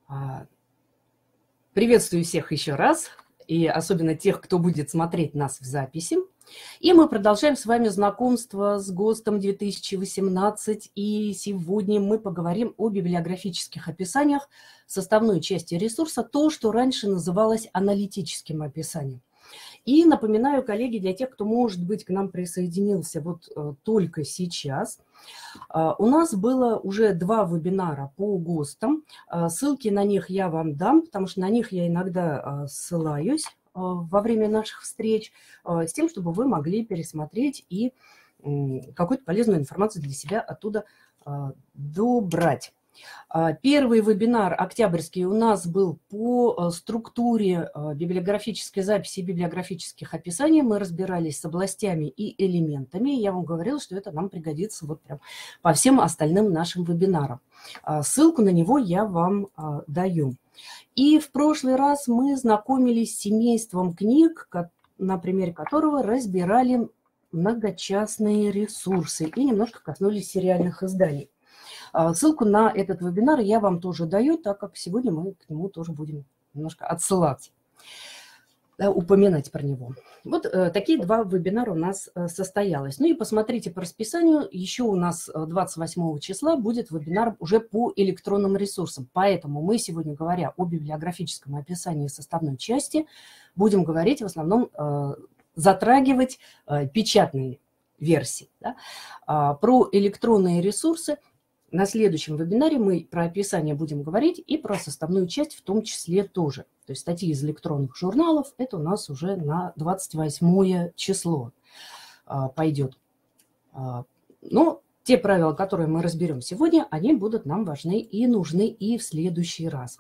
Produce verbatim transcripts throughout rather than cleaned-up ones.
А, Приветствую всех еще раз, и особенно тех, кто будет смотреть нас в записи. И мы продолжаем с вами знакомство с ГОСТом две тысячи восемнадцать, и сегодня мы поговорим о библиографических описаниях составной части ресурса, то, что раньше называлось аналитическим описанием. И напоминаю, коллеги, для тех, кто, может быть, к нам присоединился вот э, только сейчас, э, у нас было уже два вебинара по ГОСТам. Э, ссылки на них я вам дам, потому что на них я иногда э, ссылаюсь э, во время наших встреч, э, с тем, чтобы вы могли пересмотреть и э, какую-то полезную информацию для себя оттуда э, добрать. Первый вебинар октябрьский у нас был по структуре библиографической записи и библиографических описаний. Мы разбирались с областями и элементами. Я вам говорила, что это нам пригодится вот прям по всем остальным нашим вебинарам. Ссылку на него я вам даю. И в прошлый раз мы знакомились с семейством книг, на примере которого разбирали многочастные ресурсы и немножко коснулись сериальных изданий. Ссылку на этот вебинар я вам тоже даю, так как сегодня мы к нему тоже будем немножко отсылать, да, упоминать про него. Вот э, такие два вебинара у нас э, состоялось. Ну и посмотрите по расписанию, еще у нас двадцать восьмого числа будет вебинар уже по электронным ресурсам. Поэтому мы сегодня, говоря о библиографическом описании составной части, будем говорить в основном, э, затрагивать э, печатные версии. Да? А, про электронные ресурсы на следующем вебинаре мы про описание будем говорить и про составную часть в том числе тоже. То есть статьи из электронных журналов, это у нас уже на двадцать восьмое число а, пойдет. А, но те правила, которые мы разберем сегодня, они будут нам важны и нужны и в следующий раз.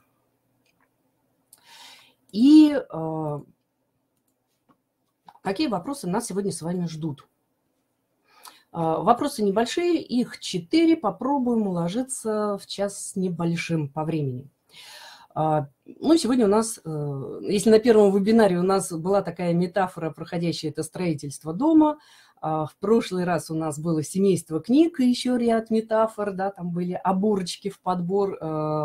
И а, какие вопросы нас сегодня с вами ждут? Вопросы небольшие, их четыре, попробуем уложиться в час с небольшим по времени. Ну, сегодня у нас, если на первом вебинаре у нас была такая метафора, проходящая это строительство дома, в прошлый раз у нас было семейство книг и еще ряд метафор, да, там были оборочки в подбор,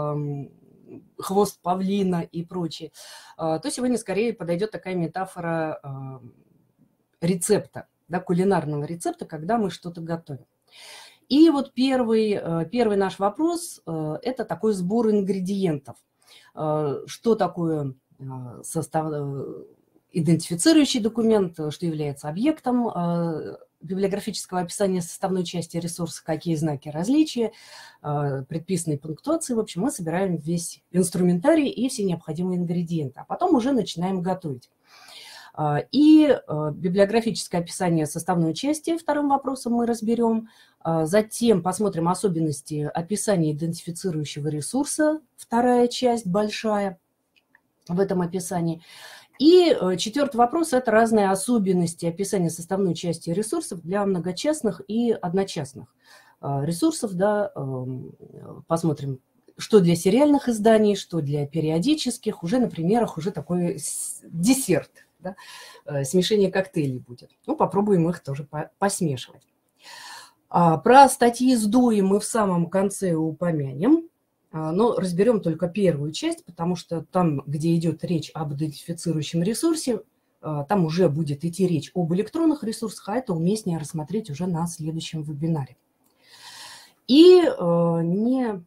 хвост павлина и прочее, то сегодня скорее подойдет такая метафора рецепта. Да, кулинарного рецепта, когда мы что-то готовим. И вот первый, первый наш вопрос – это такой сбор ингредиентов. Что такое состав, идентифицирующий документ, что является объектом библиографического описания составной части ресурса, какие знаки различия, предписанные пунктуации. В общем, мы собираем весь инструментарий и все необходимые ингредиенты, а потом уже начинаем готовить. И библиографическое описание составной части вторым вопросом мы разберем. Затем посмотрим особенности описания идентифицирующего ресурса, вторая часть, большая, в этом описании. И четвертый вопрос – это разные особенности описания составной части ресурсов для многочастных и одночастных ресурсов. Да, посмотрим, что для сериальных изданий, что для периодических. Уже на примерах уже такой десерт. Да, смешение коктейлей будет. Ну, попробуем их тоже посмешивать. А, про статьи с ДОИ мы в самом конце упомянем, а, но разберем только первую часть, потому что там, где идет речь об идентифицирующем ресурсе, а, там уже будет идти речь об электронных ресурсах, а это уместнее рассмотреть уже на следующем вебинаре. И а, не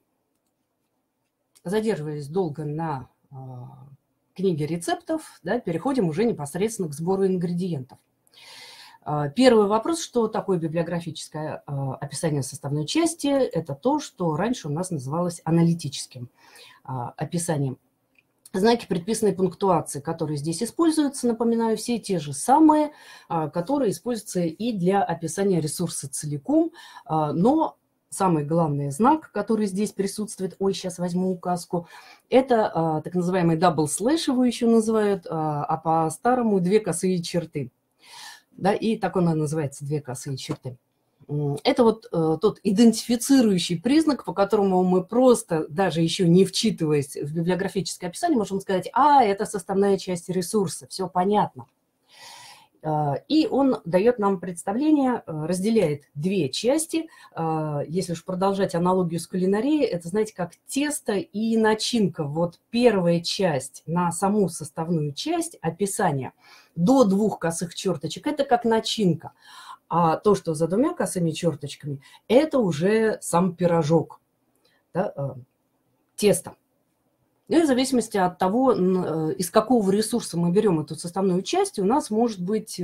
задерживаясь долго на а, книги рецептов, да, переходим уже непосредственно к сбору ингредиентов. Первый вопрос, что такое библиографическое описание составной части, это то, что раньше у нас называлось аналитическим описанием. Знаки предписанной пунктуации, которые здесь используются, напоминаю, все те же самые, которые используются и для описания ресурса целиком, но самый главный знак, который здесь присутствует, ой, сейчас возьму указку, это а, так называемый дабл слэш, его еще называют, а, а по-старому две косые черты. Да, и так он и называется, две косые черты. Это вот а, тот идентифицирующий признак, по которому мы просто, даже еще не вчитываясь в библиографическое описание, можем сказать, а, это составная часть ресурса, все понятно. И он дает нам представление, разделяет две части. Если уж продолжать аналогию с кулинарией, это, знаете, как тесто и начинка. Вот первая часть на саму составную часть, описание, до двух косых черточек, это как начинка. А то, что за двумя косыми черточками, это уже сам пирожок, да, тесто. И в зависимости от того, из какого ресурса мы берем эту составную часть, у нас может быть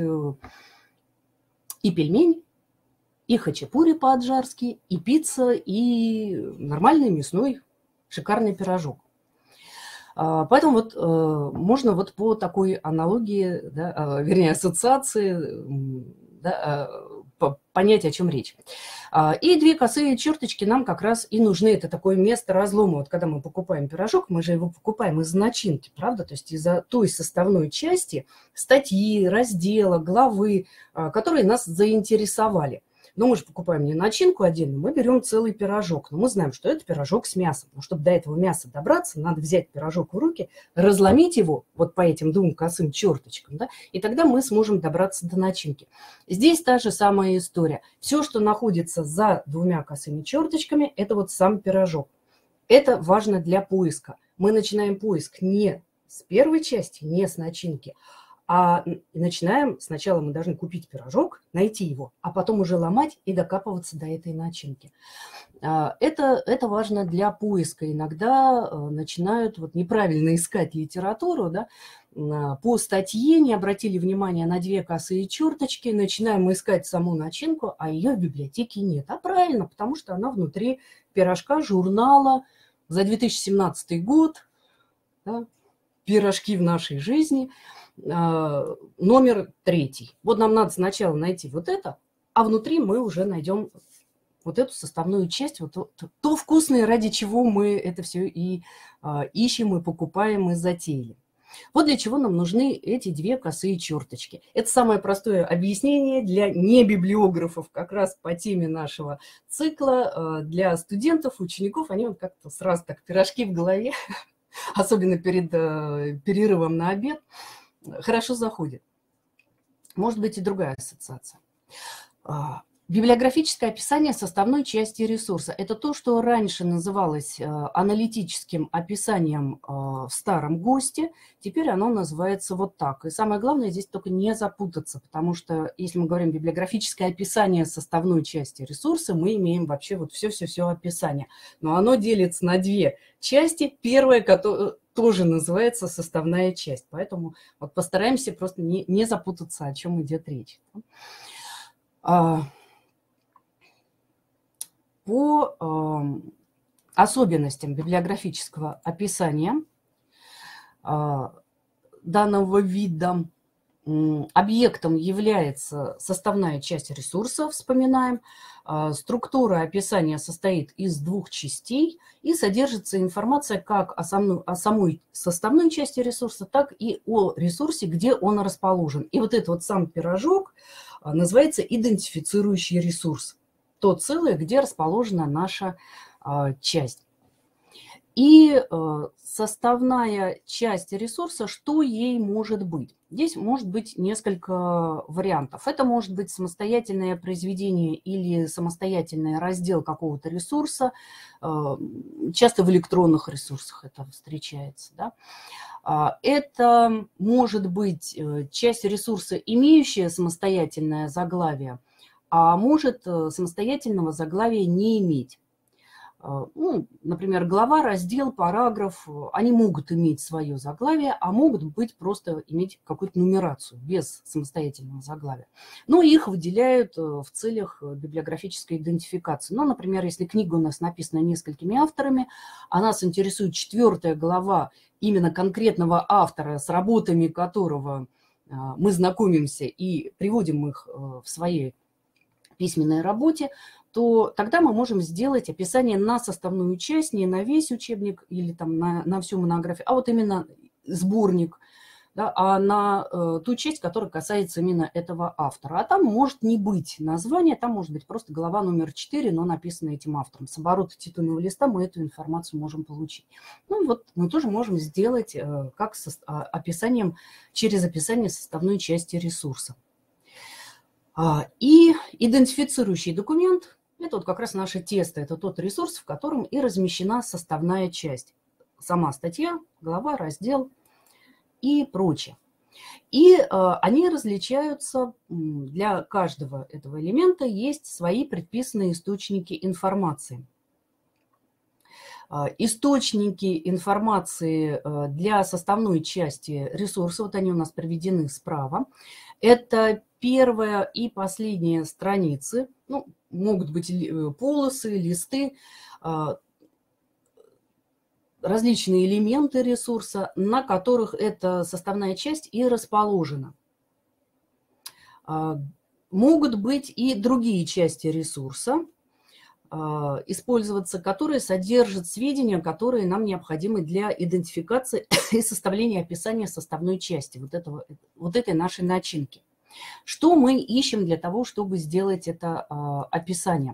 и пельмень, и хачапури по-аджарски, и пицца, и нормальный мясной шикарный пирожок. Поэтому вот можно вот по такой аналогии, да, вернее, ассоциации, да, понять, о чем речь. И две косые черточки нам как раз и нужны. Это такое место разлома. Вот когда мы покупаем пирожок, мы же его покупаем из начинки, правда? То есть из-за той составной части, статьи, раздела, главы, которые нас заинтересовали. Но мы же покупаем не начинку отдельно, мы берем целый пирожок. Но мы знаем, что это пирожок с мясом. Но чтобы до этого мяса добраться, надо взять пирожок в руки, разломить его вот по этим двум косым черточкам, да, и тогда мы сможем добраться до начинки. Здесь та же самая история. Все, что находится за двумя косыми черточками, это вот сам пирожок. Это важно для поиска. Мы начинаем поиск не с первой части, не с начинки, а начинаем, сначала мы должны купить пирожок, найти его, а потом уже ломать и докапываться до этой начинки. Это, это важно для поиска. Иногда начинают вот неправильно искать литературу, да, по статье не обратили внимания на две косые черточки, начинаем искать саму начинку, а ее в библиотеке нет. А правильно, потому что она внутри пирожка журнала за две тысячи семнадцатый год, да, «Пирожки в нашей жизни», номер третий. Вот нам надо сначала найти вот это, а внутри мы уже найдем вот эту составную часть, вот то, то вкусное, ради чего мы это все и а, ищем, и покупаем, и затеяли. Вот для чего нам нужны эти две косые черточки. Это самое простое объяснение для небиблиографов, как раз по теме нашего цикла. Для студентов, учеников, они вот как-то сразу так пирожки в голове, особенно перед перерывом на обед, хорошо заходит. Может быть и другая ассоциация. Библиографическое описание составной части ресурса. Это то, что раньше называлось аналитическим описанием в старом ГОСТе. Теперь оно называется вот так. И самое главное здесь только не запутаться, потому что если мы говорим библиографическое описание составной части ресурса, мы имеем вообще вот все-все-все описание. Но оно делится на две части. Первая, которая тоже называется составная часть. Поэтому вот постараемся просто не, не запутаться, о чем идет речь. По э, особенностям библиографического описания э, данного вида э, объектом является составная часть ресурса, вспоминаем. Э, структура описания состоит из двух частей и содержится информация как о, самой, о самой составной части ресурса, так и о ресурсе, где он расположен. И вот этот вот сам пирожок э, называется идентифицирующий ресурс. То целое, где расположена наша а, часть. И а, составная часть ресурса, что ей может быть? Здесь может быть несколько вариантов. Это может быть самостоятельное произведение или самостоятельный раздел какого-то ресурса. А, часто в электронных ресурсах это встречается. Да? А, это может быть часть ресурса, имеющая самостоятельное заглавие, а может самостоятельного заглавия не иметь. Ну, например, глава, раздел, параграф, они могут иметь свое заглавие, а могут быть просто иметь какую-то нумерацию без самостоятельного заглавия. Но их выделяют в целях библиографической идентификации. Ну, например, если книга у нас написана несколькими авторами, а нас интересует четвертая глава именно конкретного автора, с работами которого мы знакомимся и приводим их в своей письменной работе, то тогда мы можем сделать описание на составную часть, не на весь учебник или там на, на всю монографию, а вот именно сборник, да, а на э, ту часть, которая касается именно этого автора. А там может не быть названия, там может быть просто глава номер четыре, но написана этим автором. С оборота титульного листа мы эту информацию можем получить. Ну вот мы тоже можем сделать э, как со, описанием, через описание составной части ресурса. И идентифицирующий документ – это вот как раз наше тесто, это тот ресурс, в котором и размещена составная часть. Сама статья, глава, раздел и прочее. И они различаются, для каждого этого элемента есть свои предписанные источники информации. Источники информации для составной части ресурса, вот они у нас приведены справа, это первая и последняя страницы, ну, могут быть полосы, листы, различные элементы ресурса, на которых эта составная часть и расположена. Могут быть и другие части ресурса, использоваться, которые содержат сведения, которые нам необходимы для идентификации и составления описания составной части вот, этого, вот этой нашей начинки. Что мы ищем для того, чтобы сделать это описание?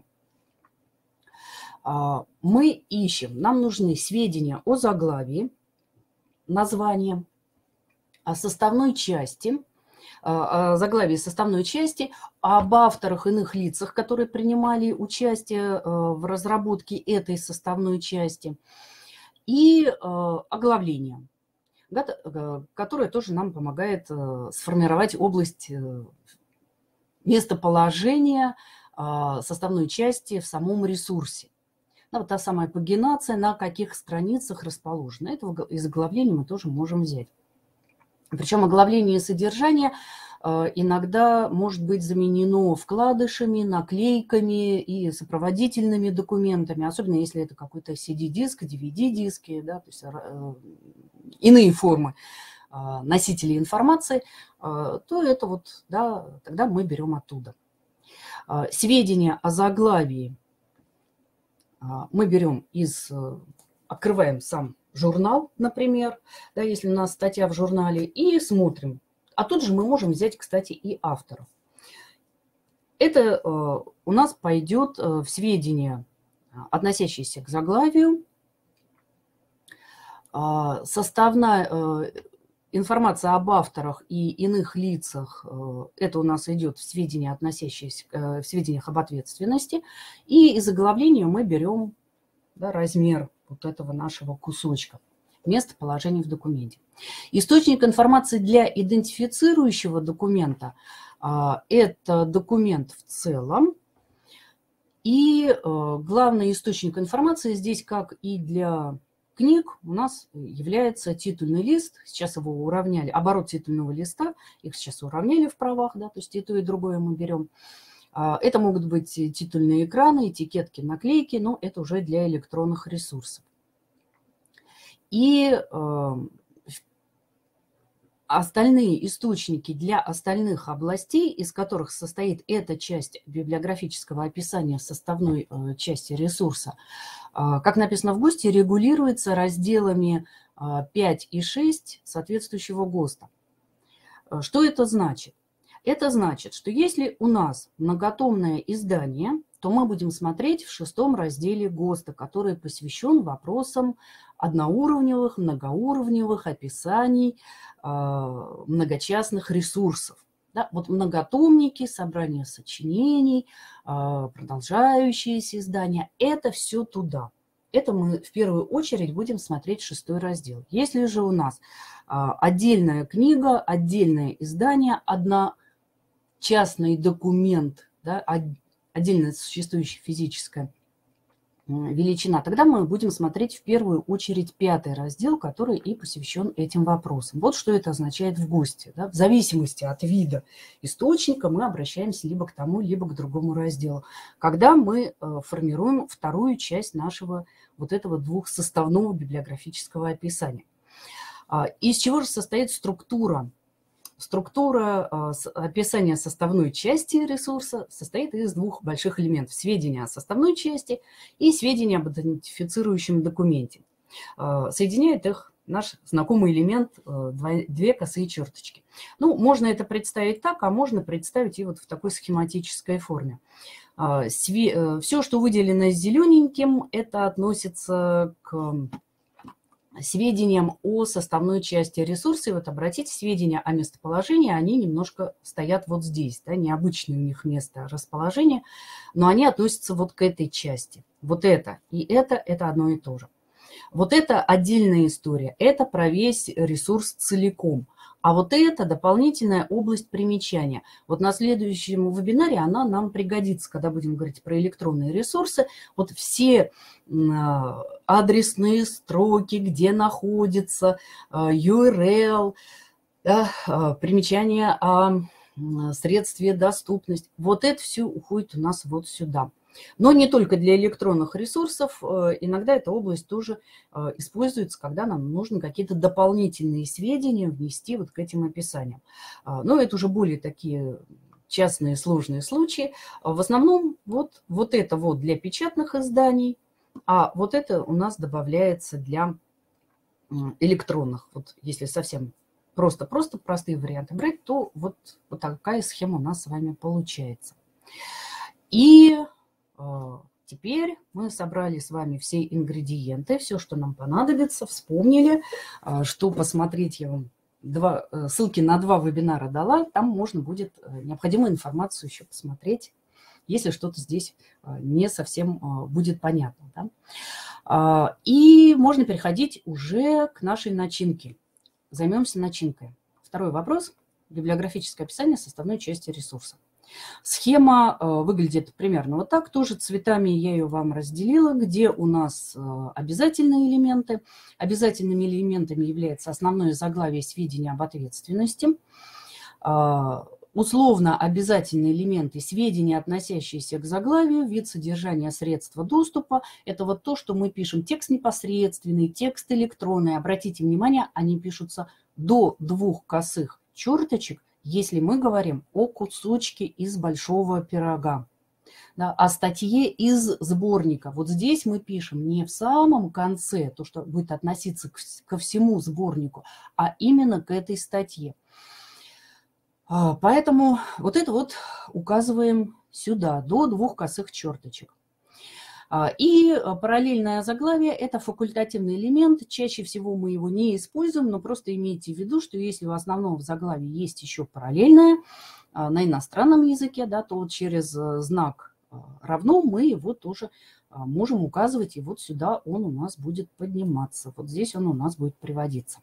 Мы ищем, нам нужны сведения о заглавии, названии, о составной части, о заглавии составной части, об авторах, иных лицах, которые принимали участие в разработке этой составной части, и оглавление, которое тоже нам помогает сформировать область местоположения составной части в самом ресурсе. Да, вот та самая пагинация, на каких страницах расположена. Это из оглавления мы тоже можем взять. Причем оглавление и содержание иногда может быть заменено вкладышами, наклейками и сопроводительными документами, особенно если это какой-то си ди-диск, ди ви ди-диски, да, то есть иные формы носителей информации, то это вот, да, тогда мы берем оттуда. Сведения о заглавии мы берем из, открываем сам журнал, например, да, если у нас статья в журнале, и смотрим. А тут же мы можем взять, кстати, и авторов. Это э, у нас пойдет э, в сведения, относящиеся к заглавию. Э, составная э, информация об авторах и иных лицах, э, это у нас идет в сведения, относящиеся э, в сведениях об ответственности. И из оглавления мы берем, да, размер вот этого нашего кусочка, местоположение в документе. Источник информации для идентифицирующего документа а, – это документ в целом. И а, главный источник информации здесь, как и для книг, у нас является титульный лист. Сейчас его уравняли, оборот титульного листа, их сейчас уравняли в правах, да, то есть и то, и другое мы берем. Это могут быть титульные экраны, этикетки, наклейки, но это уже для электронных ресурсов. И э, остальные источники для остальных областей, из которых состоит эта часть библиографического описания составной э, части ресурса, э, как написано в ГОСТе, регулируется разделами э, пять и шесть соответствующего ГОСТа. Что это значит? Это значит, что если у нас многотомное издание, то мы будем смотреть в шестом разделе ГОСТа, который посвящен вопросам одноуровневых, многоуровневых описаний э, многочастных ресурсов. Да, вот многотомники, собрание сочинений, э, продолжающиеся издания – это все туда. Это мы в первую очередь будем смотреть шестой раздел. Если же у нас э, отдельная книга, отдельное издание, одна частный документ, да, отдельно существующая физическая величина, тогда мы будем смотреть в первую очередь пятый раздел, который и посвящен этим вопросам. Вот что это означает в ГОСТе. Да? В зависимости от вида источника мы обращаемся либо к тому, либо к другому разделу, когда мы формируем вторую часть нашего вот этого двухсоставного библиографического описания. Из чего же состоит структура? Структура описания составной части ресурса состоит из двух больших элементов. Сведения о составной части и сведения об идентифицирующем документе. Соединяет их наш знакомый элемент две косые черточки. Ну, можно это представить так, а можно представить и вот в такой схематической форме. Все, что выделено зелененьким, это относится к сведениям о составной части ресурса. И вот обратите, сведения о местоположении, они немножко стоят вот здесь, да, необычное у них место расположения, но они относятся вот к этой части. Вот это и это, это одно и то же. Вот это отдельная история, это про весь ресурс целиком. А вот это дополнительная область примечания. Вот на следующем вебинаре она нам пригодится, когда будем говорить про электронные ресурсы. Вот все адресные строки, где находится ю ар эл, да, примечание о средстве доступности. Вот это все уходит у нас вот сюда. Но не только для электронных ресурсов, иногда эта область тоже используется, когда нам нужно какие-то дополнительные сведения внести вот к этим описаниям. Но это уже более такие частные сложные случаи. В основном вот, вот это вот для печатных изданий, а вот это у нас добавляется для электронных. Вот если совсем просто-просто простые варианты брать, то вот, вот такая схема у нас с вами получается. И теперь мы собрали с вами все ингредиенты, все, что нам понадобится, вспомнили, что посмотреть я вам два, ссылки на два вебинара дала, там можно будет необходимую информацию еще посмотреть, если что-то здесь не совсем будет понятно. Да? И можно переходить уже к нашей начинке. Займемся начинкой. Второй вопрос. Библиографическое описание составной части ресурса. Схема э, выглядит примерно вот так. Тоже цветами я ее вам разделила, где у нас э, обязательные элементы. Обязательными элементами является основное заглавие сведения об ответственности. Э, условно обязательные элементы сведения, относящиеся к заглавию, вид содержания, средства доступа. Это вот то, что мы пишем. Текст непосредственный, текст электронный. Обратите внимание, они пишутся до двух косых черточек, если мы говорим о кусочке из большого пирога, да, о статье из сборника. Вот здесь мы пишем не в самом конце, то, что будет относиться к, ко всему сборнику, а именно к этой статье. Поэтому вот это вот указываем сюда, до двух косых черточек. И параллельное заглавие – это факультативный элемент. Чаще всего мы его не используем, но просто имейте в виду, что если у основного в заглавии есть еще параллельное на иностранном языке, да, то через знак равно мы его тоже можем указывать, и вот сюда он у нас будет подниматься. Вот здесь он у нас будет приводиться.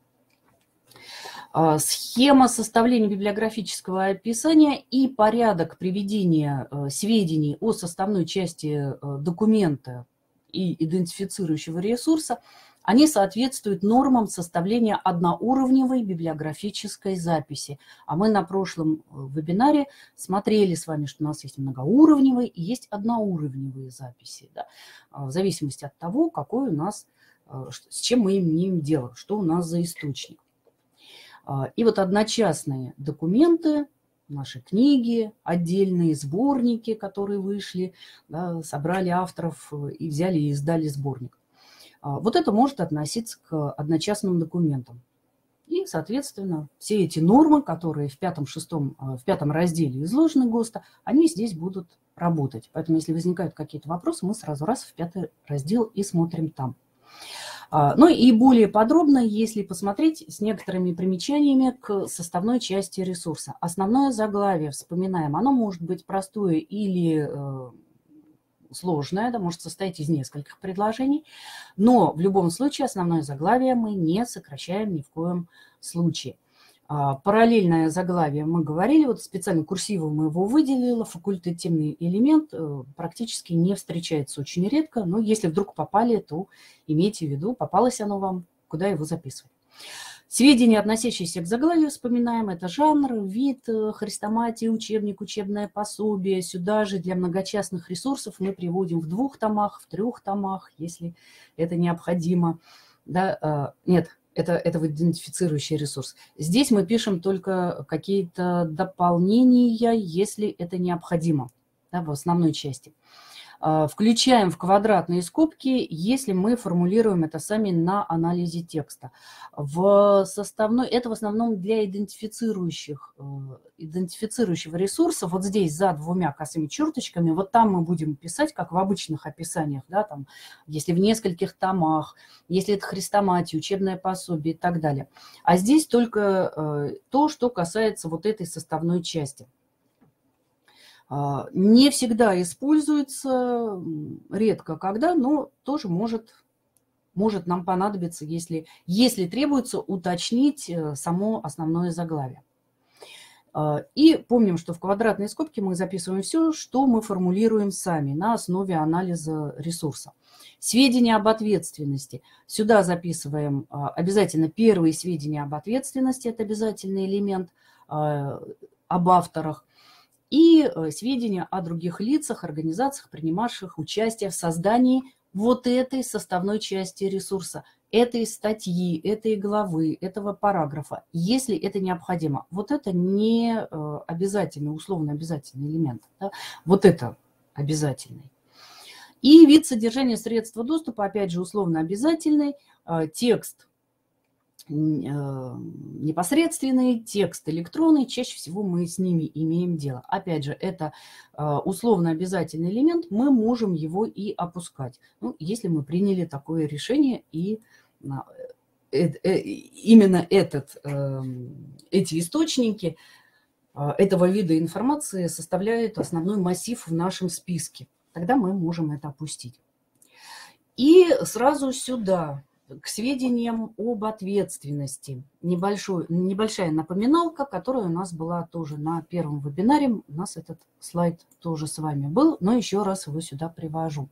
Схема составления библиографического описания и порядок приведения сведений о составной части документа и идентифицирующего ресурса, они соответствуют нормам составления одноуровневой библиографической записи. А мы на прошлом вебинаре смотрели с вами, что у нас есть многоуровневые и есть одноуровневые записи, да, в зависимости от того, какой у нас, с чем мы имеем дело, что у нас за источник. И вот одночасные документы, наши книги, отдельные сборники, которые вышли, да, собрали авторов и взяли и издали сборник. Вот это может относиться к одночасным документам. И, соответственно, все эти нормы, которые в пятом, шестом, в пятом разделе изложены ГОСТа, они здесь будут работать. Поэтому, если возникают какие-то вопросы, мы сразу раз в пятый раздел и смотрим там. Ну и более подробно, если посмотреть с некоторыми примечаниями к составной части ресурса. Основное заглавие, вспоминаем, оно может быть простое или э, сложное, да, может состоять из нескольких предложений, но в любом случае основное заглавие мы не сокращаем ни в коем случае. Параллельное заглавие мы говорили, вот специально курсивом мы его выделила, факультативный элемент практически не встречается очень редко, но если вдруг попали, то имейте в виду, попалось оно вам, куда его записывать. Сведения, относящиеся к заглавию, вспоминаем, это жанр, вид, хрестоматия, учебник, учебное пособие. Сюда же для многочастных ресурсов мы приводим в двух томах, в трех томах, если это необходимо. Да, нет. Это, это вот идентифицирующий ресурс. Здесь мы пишем только какие-то дополнения, если это необходимо, да, в основной части. Включаем в квадратные скобки, если мы формулируем это сами на анализе текста. В составной, это в основном для идентифицирующих, идентифицирующего ресурса. Вот здесь за двумя косыми черточками, вот там мы будем писать, как в обычных описаниях, да, там, если в нескольких томах, если это хрестоматия, учебное пособие и так далее. А здесь только то, что касается вот этой составной части. Не всегда используется, редко когда, но тоже может, может нам понадобиться, если, если требуется уточнить само основное заглавие. И помним, что в квадратной скобке мы записываем все, что мы формулируем сами на основе анализа ресурса. Сведения об ответственности. Сюда записываем обязательно первые сведения об ответственности, это обязательный элемент, об авторах. И сведения о других лицах, организациях, принимавших участие в создании вот этой составной части ресурса, этой статьи, этой главы, этого параграфа, если это необходимо. Вот это не обязательный, условно обязательный элемент. Да? Вот это обязательный. И вид содержания средства доступа, опять же, условно обязательный. Текст непосредственный, текст электронный, чаще всего мы с ними имеем дело. Опять же, это условно обязательный элемент, мы можем его и опускать, ну, если мы приняли такое решение, и именно этот, эти источники этого вида информации составляют основной массив в нашем списке. Тогда мы можем это опустить. И сразу сюда, к сведениям об ответственности. Небольшой, небольшая напоминалка, которая у нас была тоже на первом вебинаре. У нас этот слайд тоже с вами был, но еще раз его сюда привожу.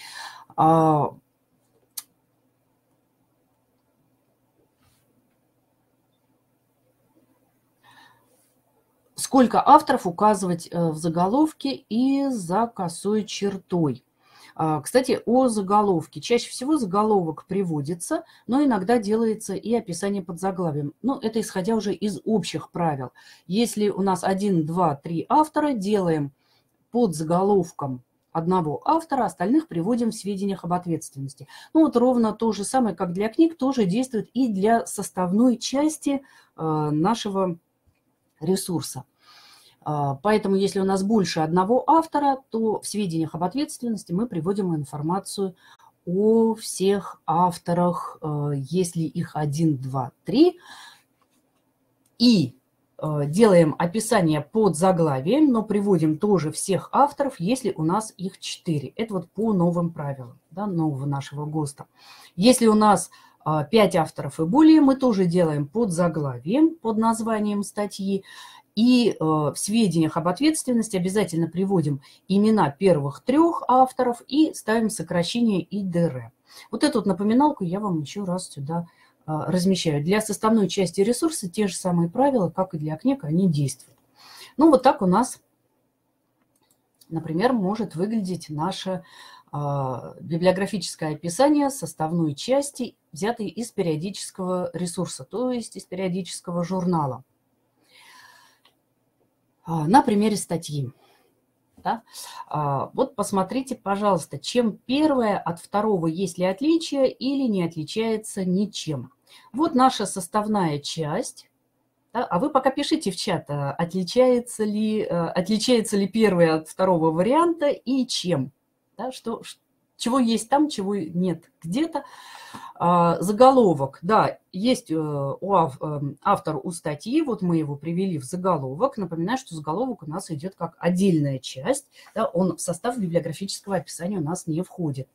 Сколько авторов указывать в заголовке и за косой чертой. Кстати, о заголовке. Чаще всего заголовок приводится, но иногда делается и описание под заглавием. Но это исходя уже из общих правил. Если у нас один, два, три автора, делаем под заголовком одного автора, остальных приводим в сведениях об ответственности. Ну вот ровно то же самое, как для книг, тоже действует и для составной части нашего ресурса. Поэтому, если у нас больше одного автора, то в сведениях об ответственности мы приводим информацию о всех авторах, если их один, два, три. И делаем описание под заглавием, но приводим тоже всех авторов, если у нас их четыре. Это вот по новым правилам, да, нового нашего ГОСТа. Если у нас пять авторов и более, мы тоже делаем под заглавием, под названием статьи. И э, в сведениях об ответственности обязательно приводим имена первых трех авторов и ставим сокращение И Д Р. Вот эту вот напоминалку я вам еще раз сюда э, размещаю. Для составной части ресурса те же самые правила, как и для книг, они действуют. Ну вот так у нас, например, может выглядеть наше э, библиографическое описание составной части, взятой из периодического ресурса, то есть из периодического журнала. На примере статьи. Да? Вот посмотрите, пожалуйста, чем первое от второго, есть ли отличие или не отличается ничем. Вот наша составная часть. Да? А вы пока пишите в чат, отличается ли, отличается ли первое от второго варианта и чем. Да? Что, чего есть там, чего нет где-то. Заголовок, да, есть у автор у статьи, вот мы его привели в заголовок. Напоминаю, что заголовок у нас идет как отдельная часть, да, он в состав библиографического описания у нас не входит.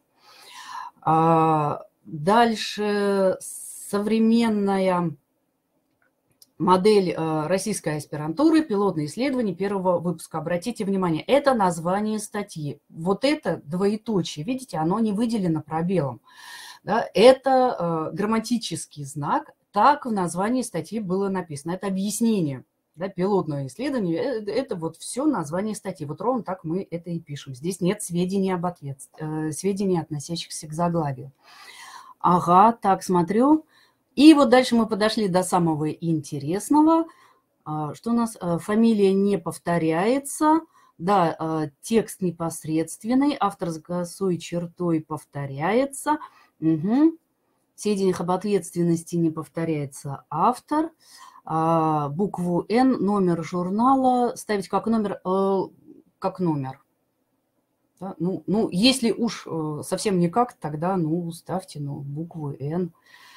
Дальше современная модель российской аспирантуры, пилотное исследование первого выпуска. Обратите внимание, это название статьи. Вот это двоеточие, видите, оно не выделено пробелом. Да, это э, грамматический знак, так в названии статьи было написано. Это объяснение, да, пилотное исследование, это, это вот все название статьи. Вот ровно так мы это и пишем. Здесь нет сведений об ответственности, э, сведений, относящихся к заглавию. Ага, так, смотрю. И вот дальше мы подошли до самого интересного, э, что у нас э, фамилия не повторяется. Да, текст непосредственный, автор с косой чертой повторяется. Угу. В сведениях об ответственности не повторяется автор. А, букву Н, номер журнала ставить как номер, э, как номер. Да? Ну, ну, если уж э, совсем никак, тогда ну, ставьте ну, букву Н.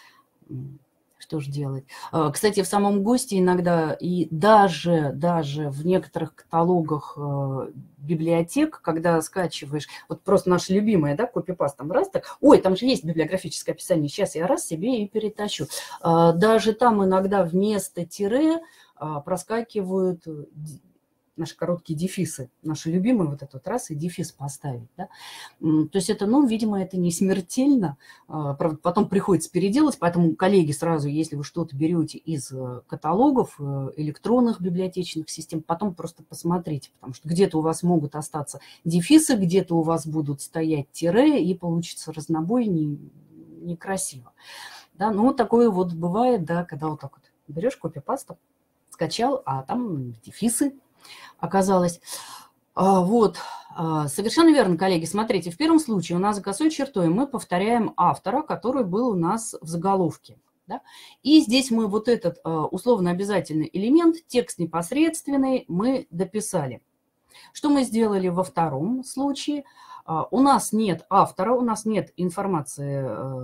Что же делать? Кстати, в самом ГОСТе иногда и даже, даже в некоторых каталогах библиотек, когда скачиваешь, вот просто наша любимая, да, копипаст, там раз так, ой, там же есть библиографическое описание, сейчас я раз себе и перетащу. Даже там иногда вместо тире проскакивают наши короткие дефисы, наши любимые, вот этот раз и дефис поставить. Да? То есть это, ну, видимо, это не смертельно, правда, потом приходится переделать, поэтому, коллеги, сразу, если вы что-то берете из каталогов, электронных библиотечных систем, потом просто посмотрите, потому что где-то у вас могут остаться дефисы, где-то у вас будут стоять тире, и получится разнобой не, некрасиво. Да? Ну, вот такое вот бывает, да, когда вот так вот берешь копипастом, скачал, а там дефисы оказалось. Вот, совершенно верно, коллеги. Смотрите, в первом случае у нас за косой чертой мы повторяем автора, который был у нас в заголовке. Да? И здесь мы вот этот условно обязательный элемент, текст непосредственный, мы дописали. Что мы сделали во втором случае? У нас нет автора, у нас нет информации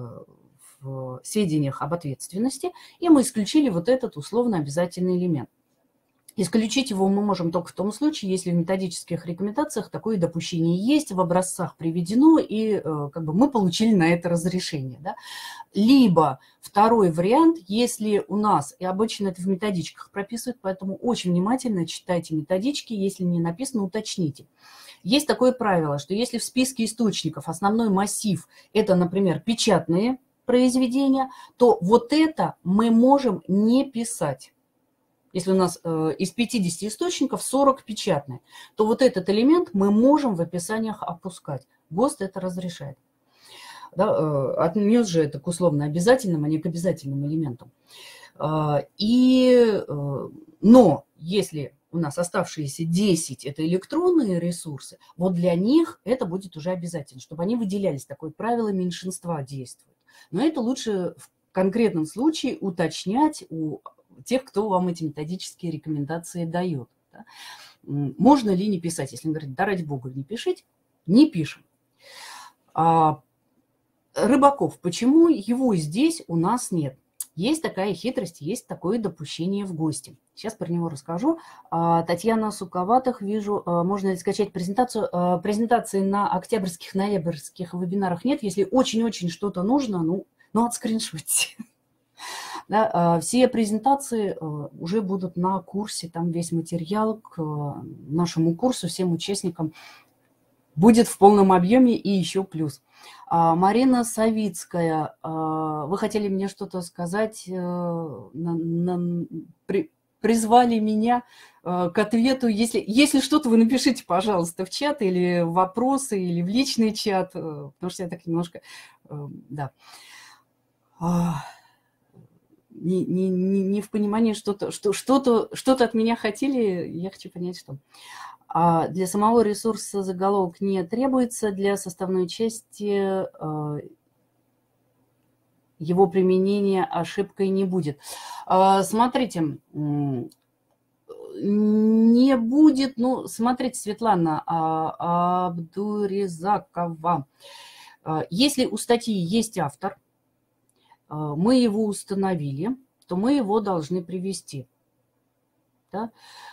в сведениях об ответственности, и мы исключили вот этот условно обязательный элемент. Исключить его мы можем только в том случае, если в методических рекомендациях такое допущение есть, в образцах приведено, и как бы мы получили на это разрешение. Да? Либо второй вариант, если у нас, и обычно это в методичках прописывают, поэтому очень внимательно читайте методички, если не написано, уточните. Есть такое правило, что если в списке источников основной массив – это, например, печатные произведения, то вот это мы можем не писать. Если у нас э, из пятидесяти источников сорок печатные, то вот этот элемент мы можем в описаниях опускать. ГОСТ это разрешает. Да, э, отнес же это к условно обязательным, а не к обязательным элементам. Э, и, э, но если у нас оставшиеся десять это электронные ресурсы, вот для них это будет уже обязательно, чтобы они выделялись. Такое правило меньшинства действует. Но это лучше в конкретном случае уточнять у тех, кто вам эти методические рекомендации дает. Да? Можно ли не писать? Если он говорит, да ради бога, не пишите, не пишем. А, Рыбаков, почему его здесь у нас нет? Есть такая хитрость, есть такое допущение в ГОСТе. Сейчас про него расскажу. Татьяна Суковатых, вижу, можно ли скачать презентацию. Презентации на октябрьских, ноябрьских вебинарах нет. Если очень-очень что-то нужно, ну, ну отскриншотьте. Да, все презентации уже будут на курсе, там весь материал к нашему курсу всем участникам будет в полном объеме и еще плюс. Марина Савицкая, вы хотели мне что-то сказать, на, на, при, призвали меня к ответу. Если, если что-то, вы напишите, пожалуйста, в чат или в вопросы, или в личный чат, потому что я так немножко, да. Не, не, не в понимании, что-то что, что-то, что-то от меня хотели, я хочу понять, что. А для самого ресурса заголовок не требуется, для составной части его применения ошибкой не будет. Смотрите, не будет, ну, смотрите, Светлана Абдуризакова, если у статьи есть автор, мы его установили, то мы его должны привести. Да?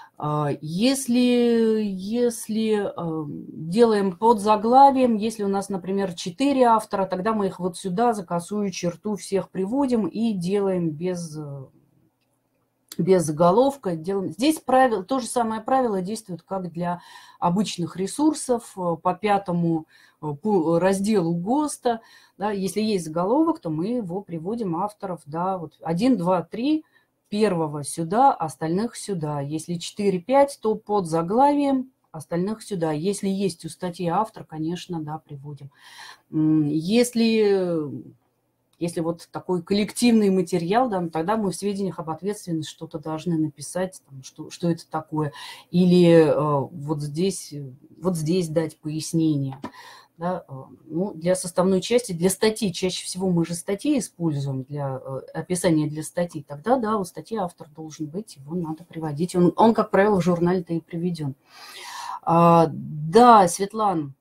Если, если делаем под заглавием, если у нас, например, четыре автора, тогда мы их вот сюда за косую черту всех приводим и делаем без, без заголовка. Делаем. Здесь правило, то же самое правило действует, как для обычных ресурсов по пятому по разделу ГОСТа. Да, если есть заголовок, то мы его приводим авторов, да, вот один, два, три, первого сюда, остальных сюда. Если четыре, пять, то под заглавием, остальных сюда. Если есть у статьи автор, конечно, да, приводим. Если если вот такой коллективный материал, да, тогда мы в сведениях об ответственности что-то должны написать, там, что, что это такое, или э, вот здесь, вот здесь дать пояснение. Да, ну, для составной части, для статьи, чаще всего мы же статьи используем для э, описания для статьи, тогда, да, у статьи автор должен быть, его надо приводить. Он, он как правило, в журнале-то и приведен. А, да, Светлана.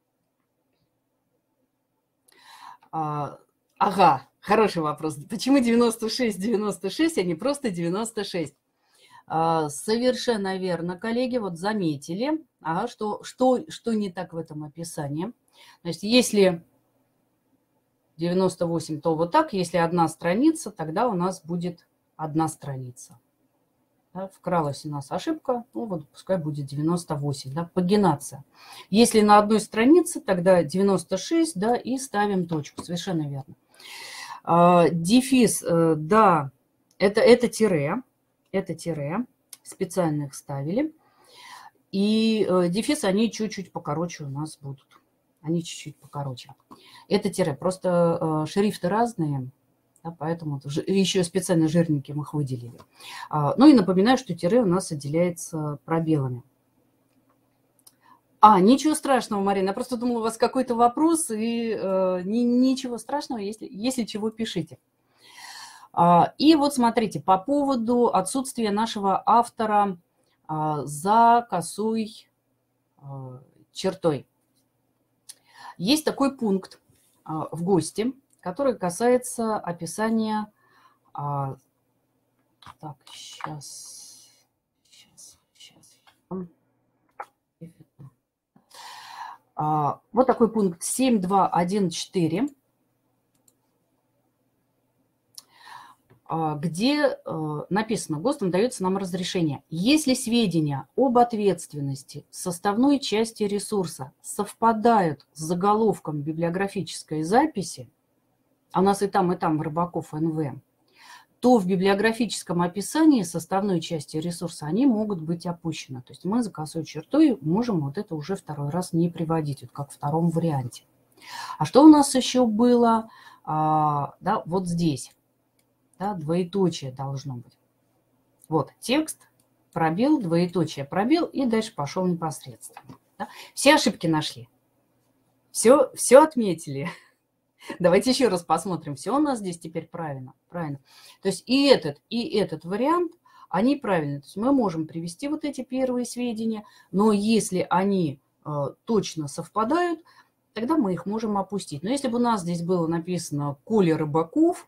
А, ага, хороший вопрос. Почему девяносто шесть девяносто шесть, а не просто девяносто шесть? А, совершенно верно, коллеги, вот заметили, ага, что, что, что не так в этом описании. Значит, если девяносто восемь, то вот так. Если одна страница, тогда у нас будет одна страница. Да, вкралась у нас ошибка, ну вот пускай будет девяносто восемь, да, пагинация. Если на одной странице, тогда девяносто шесть, да, и ставим точку. Совершенно верно. А, дефис, да, это, это тире, это тире, специально их ставили. И дефис, они чуть-чуть покороче у нас будут. Они чуть-чуть покороче. Это тире. Просто э, шрифты разные, да, поэтому еще специально жирненьким их выделили. А, ну и напоминаю, что тире у нас отделяется пробелами. А, ничего страшного, Марина. Я просто думала, у вас какой-то вопрос, и э, ни, ничего страшного, если, если чего, пишите. А, и вот смотрите, по поводу отсутствия нашего автора а, за косой а, чертой. Есть такой пункт а, в ГОСТе, который касается описания... А, так, сейчас... Сейчас, сейчас. А, вот такой пункт семь точка два точка один точка четыре, а, где а, написано: ГОСТом дается нам разрешение. Если сведения об ответственности составной части ресурса совпадают с заголовком библиографической записи, а у нас и там, и там в Рыбаков эн вэ, то в библиографическом описании составной части ресурса они могут быть опущены. То есть мы за косой чертой можем вот это уже второй раз не приводить, вот как в втором варианте. А что у нас еще было? А, да, вот здесь. Да, двоеточие должно быть. Вот текст, пробел, двоеточие, пробел, и дальше пошел непосредственно. Да. Все ошибки нашли. Все, все отметили. Давайте еще раз посмотрим. Все у нас здесь теперь правильно. Правильно. То есть и этот, и этот вариант, они правильные. То есть мы можем привести вот эти первые сведения, но если они э, точно совпадают, тогда мы их можем опустить. Но если бы у нас здесь было написано «Коля Рыбаков»,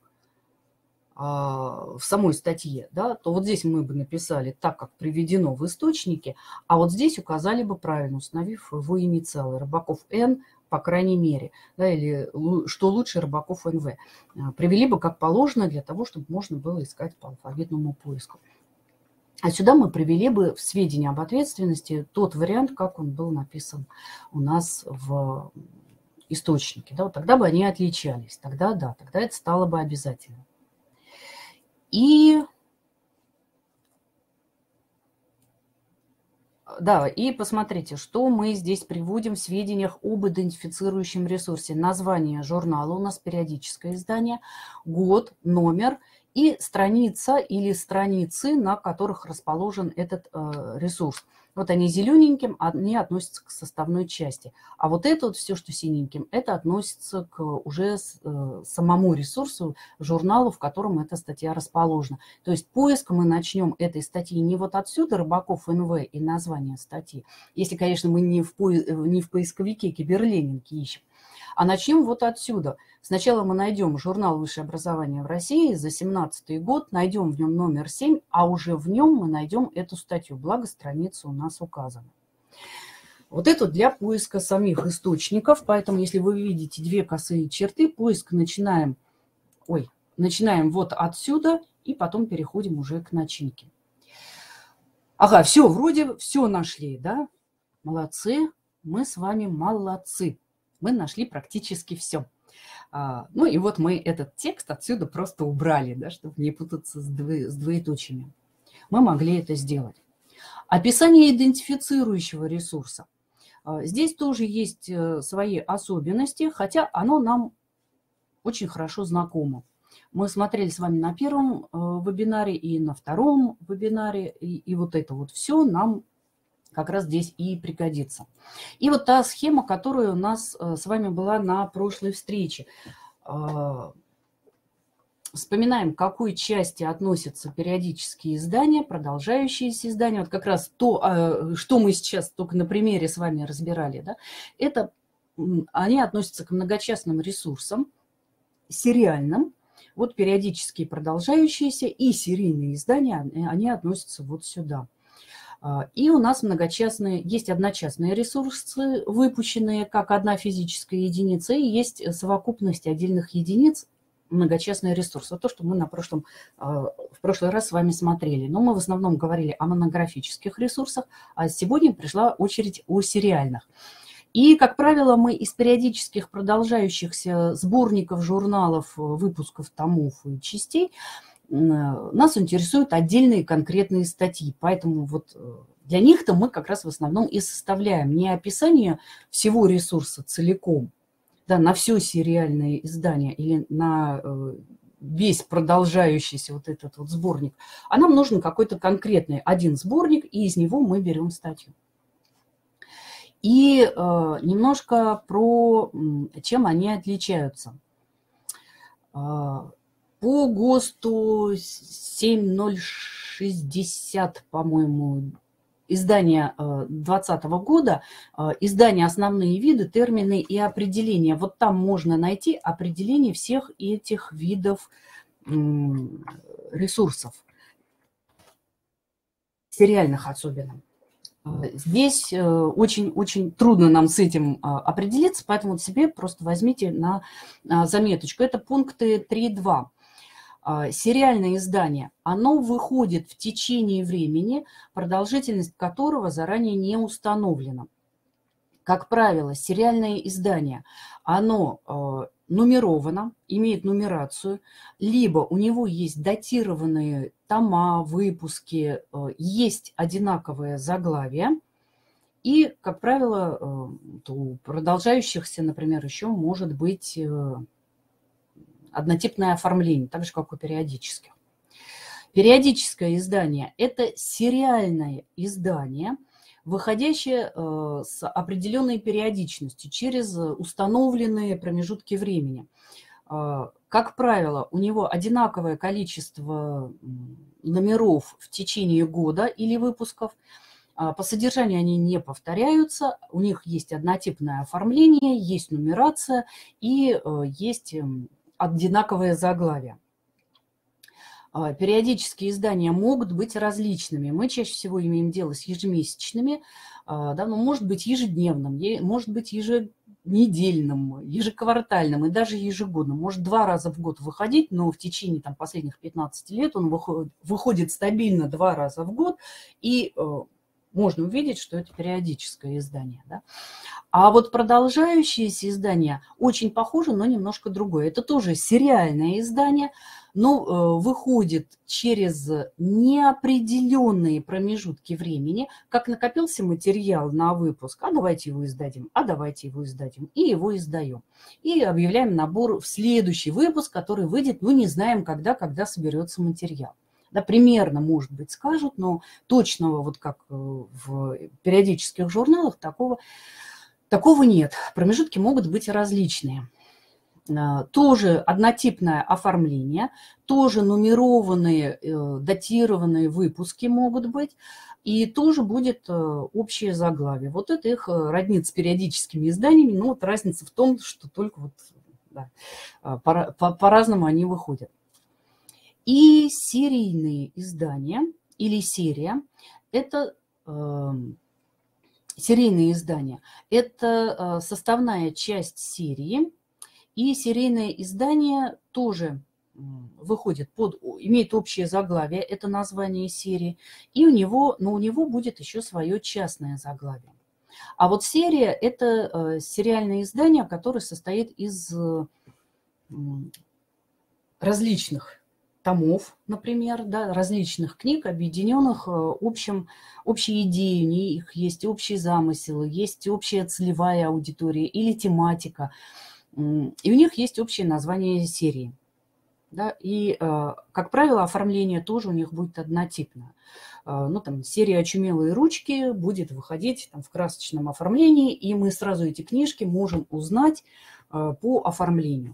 в самой статье, да, то вот здесь мы бы написали так, как приведено в источнике, а вот здесь указали бы правильно, установив его инициалы Рыбаков Н, по крайней мере, да, или что лучше Рыбаков эн вэ. Привели бы как положено для того, чтобы можно было искать по алфавитному поиску. А сюда мы привели бы в сведения об ответственности тот вариант, как он был написан у нас в источнике. Да, вот тогда бы они отличались. Тогда да, тогда это стало бы обязательно. И, да, и посмотрите, что мы здесь приводим в сведениях об идентифицирующем ресурсе. Название журнала у нас периодическое издание, год, номер и страница или страницы, на которых расположен этот э, ресурс. Вот они зелененьким, они относятся к составной части. А вот это вот все, что синеньким, это относится к уже э, самому ресурсу, журналу, в котором эта статья расположена. То есть поиск мы начнем этой статьи не вот отсюда, Рыбаков эн вэ и название статьи, если, конечно, мы не в, по... не в поисковике Киберленинки ищем, а начнем вот отсюда. Сначала мы найдем журнал «Высшее образование в России» за семнадцатый год, найдем в нем номер семь, а уже в нем мы найдем эту статью, благо страница у нас указана. Вот это для поиска самих источников, поэтому если вы видите две косые черты, поиск начинаем, ой, начинаем вот отсюда и потом переходим уже к начинке. Ага, все, вроде все нашли, да? Молодцы, мы с вами молодцы. Мы нашли практически все. А, ну и вот мы этот текст отсюда просто убрали, да, чтобы не путаться с, двое, с двоеточиями. Мы могли это сделать. Описание идентифицирующего ресурса. А, здесь тоже есть свои особенности, хотя оно нам очень хорошо знакома. Мы смотрели с вами на первом э, вебинаре и на втором вебинаре, и, и вот это вот все нам как раз здесь и пригодится. И вот та схема, которая у нас э, с вами была на прошлой встрече. Э, вспоминаем, к какой части относятся периодические издания, продолжающиеся издания. Вот как раз то, э, что мы сейчас только на примере с вами разбирали, да, это они относятся к многочастным ресурсам, сериальным. Вот периодические продолжающиеся и серийные издания, они относятся вот сюда. И у нас многочастные, есть одночастные ресурсы, выпущенные как одна физическая единица, и есть совокупность отдельных единиц, многочастные ресурсы. Вот то, что мы на прошлом, в прошлый раз с вами смотрели. Но мы в основном говорили о монографических ресурсах, а сегодня пришла очередь о сериальных. И, как правило, мы из периодических продолжающихся сборников, журналов, выпусков, томов и частей нас интересуют отдельные конкретные статьи. Поэтому вот для них-то мы как раз в основном и составляем не описание всего ресурса целиком, да, на все сериальное издание или на весь продолжающийся вот этот вот сборник, а нам нужен какой-то конкретный один сборник, и из него мы берем статью. И э, немножко про чем они отличаются. Э, по ГОСТу семь ноль шестьдесят, по-моему, издание двадцатого года, э, издание «Основные виды, термины и определения». Вот там можно найти определение всех этих видов э, ресурсов, сериальных особенно. Здесь очень-очень трудно нам с этим определиться, поэтому себе просто возьмите на заметочку. Это пункты три два. Сериальное издание, оно выходит в течение времени, продолжительность которого заранее не установлена. Как правило, сериальное издание, оно нумеровано, имеет нумерацию, либо у него есть датированные тома, выпуски, есть одинаковое заглавие, и, как правило, у продолжающихся, например, еще может быть однотипное оформление, так же, как у периодических. Периодическое издание – это сериальное издание, выходящее с определенной периодичностью через установленные промежутки времени. Как правило, у него одинаковое количество номеров в течение года или выпусков. По содержанию они не повторяются, у них есть однотипное оформление, есть нумерация и есть одинаковое заглавие. Периодические издания могут быть различными. Мы чаще всего имеем дело с ежемесячными, да, но может быть ежедневным, может быть еженедельным, ежеквартальным и даже ежегодным. Может два раза в год выходить, но в течение там, последних пятнадцати лет он выходит, выходит стабильно два раза в год, и э, можно увидеть, что это периодическое издание. Да? А вот продолжающиеся издания очень похожи, но немножко другое. Это тоже сериальное издание, но выходит через неопределенные промежутки времени, как накопился материал на выпуск, а давайте его издадим, а давайте его издадим, и его издаем. И объявляем набор в следующий выпуск, который выйдет, ну не знаем когда, когда соберется материал. Да, примерно, может быть, скажут, но точного, вот как в периодических журналах, такого, такого нет. Промежутки могут быть различные. Тоже однотипное оформление, тоже нумерованные, датированные выпуски могут быть, и тоже будет общее заглавие. Вот это их роднит с периодическими изданиями, но вот разница в том, что только вот, да, по, по, по-разному они выходят. И серийные издания или серия – это э, серийные издания, это составная часть серии. И серийное издание тоже выходит под, имеет общее заглавие, это название серии, и у него, но у него будет еще свое частное заглавие. А вот серия – это сериальное издание, которое состоит из различных томов, например, да, различных книг, объединенных общим, общей идеей. У них есть общий замысел, есть общая целевая аудитория или тематика. и у них есть общее название серии. Да, и, как правило, оформление тоже у них будет однотипное. Ну, там, серия «Очумелые ручки» будет выходить там в красочном оформлении, и мы сразу эти книжки можем узнать по оформлению.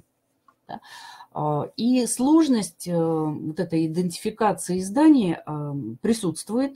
Да. И сложность вот этой идентификации издания присутствует.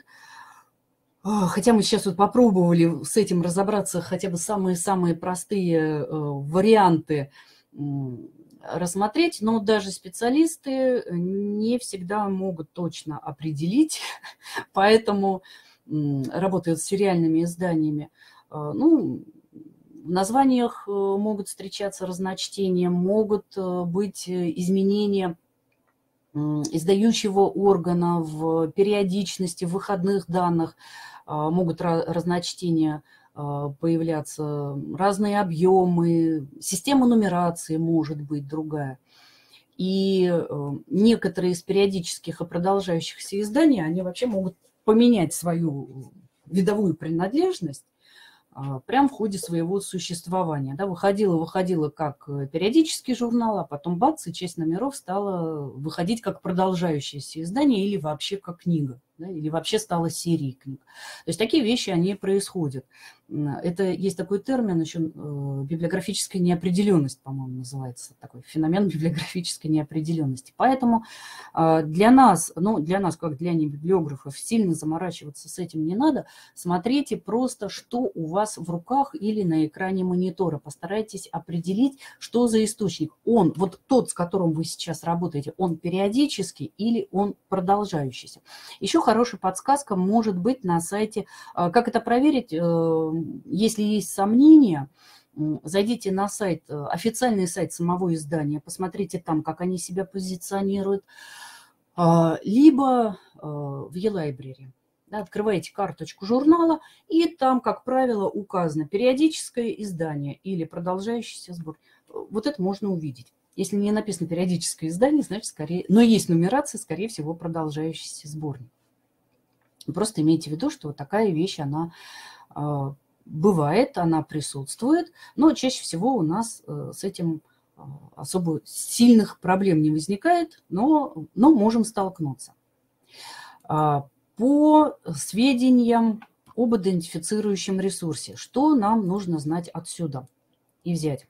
Хотя мы сейчас вот попробовали с этим разобраться, хотя бы самые-самые простые варианты рассмотреть, но даже специалисты не всегда могут точно определить, поэтому работают с сериальными изданиями. Ну, в названиях могут встречаться разночтения, могут быть изменения издающего органа в периодичности, в выходных данных, могут разночтения появляться, разные объемы, система нумерации может быть другая. И некоторые из периодических и продолжающихся изданий, они вообще могут поменять свою видовую принадлежность прямо в ходе своего существования. Да, выходила, выходила как периодический журнал, а потом бац, и часть номеров стала выходить как продолжающееся издание или вообще как книга, да, или вообще стала серией книг. То есть такие вещи, они происходят. Это есть такой термин еще, библиографическая неопределенность, по-моему, называется, такой феномен библиографической неопределенности. Поэтому для нас, ну, для нас, как для небиблиографов, сильно заморачиваться с этим не надо. Смотрите просто, что у вас в руках или на экране монитора. Постарайтесь определить, что за источник. Он, вот тот, с которым вы сейчас работаете, он периодический или он продолжающийся. Еще хорошая подсказка может быть на сайте. Как это проверить? Если есть сомнения, зайдите на сайт, официальный сайт самого издания, посмотрите там, как они себя позиционируют, либо в e-library. Открываете карточку журнала, и там, как правило, указано периодическое издание или продолжающийся сбор. Вот это можно увидеть. Если не написано периодическое издание, значит, скорее, но есть нумерация, скорее всего, продолжающийся сборник. Просто имейте в виду, что вот такая вещь, она э, бывает, она присутствует, но чаще всего у нас э, с этим э, особо сильных проблем не возникает, но, но можем столкнуться. Э, по сведениям об идентифицирующем ресурсе, что нам нужно знать отсюда и взять?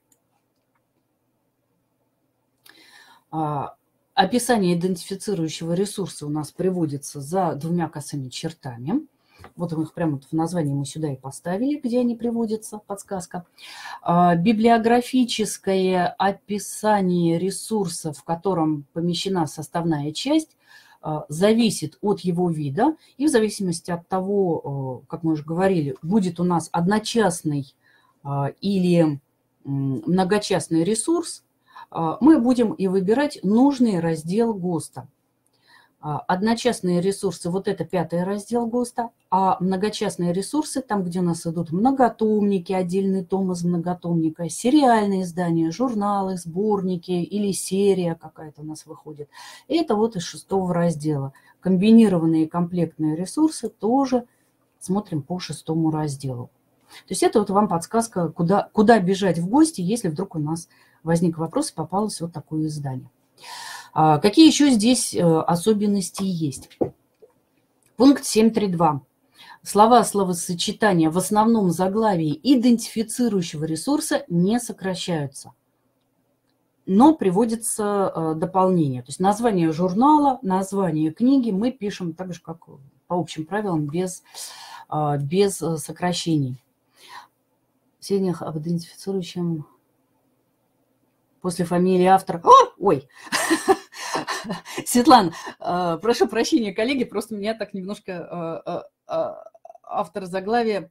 Э, Описание идентифицирующего ресурса у нас приводится за двумя косыми чертами. Вот их прямо в названии мы сюда и поставили, где они приводятся, подсказка. Библиографическое описание ресурса, в котором помещена составная часть, зависит от его вида. И в зависимости от того, как мы уже говорили, будет у нас одночастный или многочастный ресурс, мы будем и выбирать нужный раздел ГОСТа. Одночастные ресурсы, вот это пятый раздел ГОСТа, а многочастные ресурсы, там, где у нас идут многотомники, отдельный том из многотомника, сериальные издания, журналы, сборники или серия какая-то у нас выходит. Это вот из шестого раздела. Комбинированные комплектные ресурсы тоже смотрим по шестому разделу. То есть это вот вам подсказка, куда, куда бежать в гости, если вдруг у нас возник вопрос и попалось вот такое издание. А какие еще здесь особенности есть? Пункт семь точка три точка два. Слова словосочетания в основном заглавии идентифицирующего ресурса не сокращаются, но приводится дополнение. То есть название журнала, название книги мы пишем так же, как по общим правилам, без, без сокращений. В сведениях об идентифицирующем после фамилии автора... О, ой! Светлана, прошу прощения, коллеги, просто меня так немножко автор заглавия.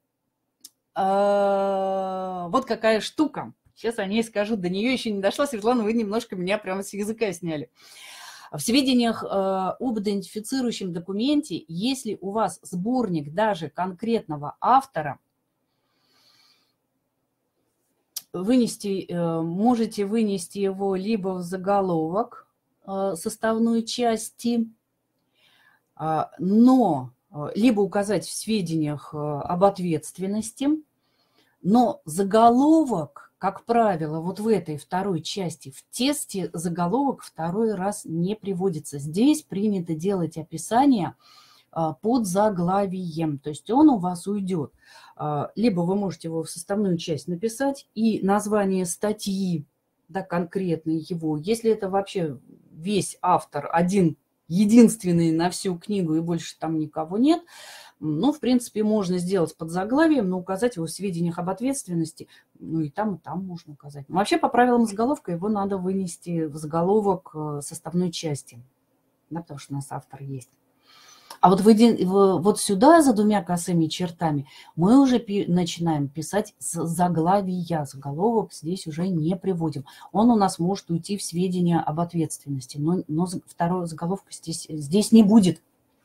Вот какая штука. Сейчас о ней скажу. До нее еще не дошла. Светлана, вы немножко меня прямо с языка сняли. В сведениях об идентифицирующем документе, если у вас сборник даже конкретного автора, вынести, можете вынести его либо в заголовок составной части, но либо указать в сведениях об ответственности, но заголовок как правило, вот в этой второй части в тесте заголовок второй раз не приводится. Здесь принято делать описание под заглавием, то есть он у вас уйдет. Либо вы можете его в составную часть написать и название статьи, да, конкретный его. Если это вообще весь автор, один, единственный на всю книгу и больше там никого нет, ну, в принципе, можно сделать под заглавием, но указать его в сведениях об ответственности, ну, и там, и там можно указать. Но вообще, по правилам заголовка, его надо вынести в заголовок составной части, да, потому что у нас автор есть. А вот, в один, в, вот сюда, за двумя косыми чертами, мы уже пи, начинаем писать заглавия. Заголовок здесь уже не приводим. Он у нас может уйти в сведения об ответственности, но, но второго заголовка здесь, здесь не будет.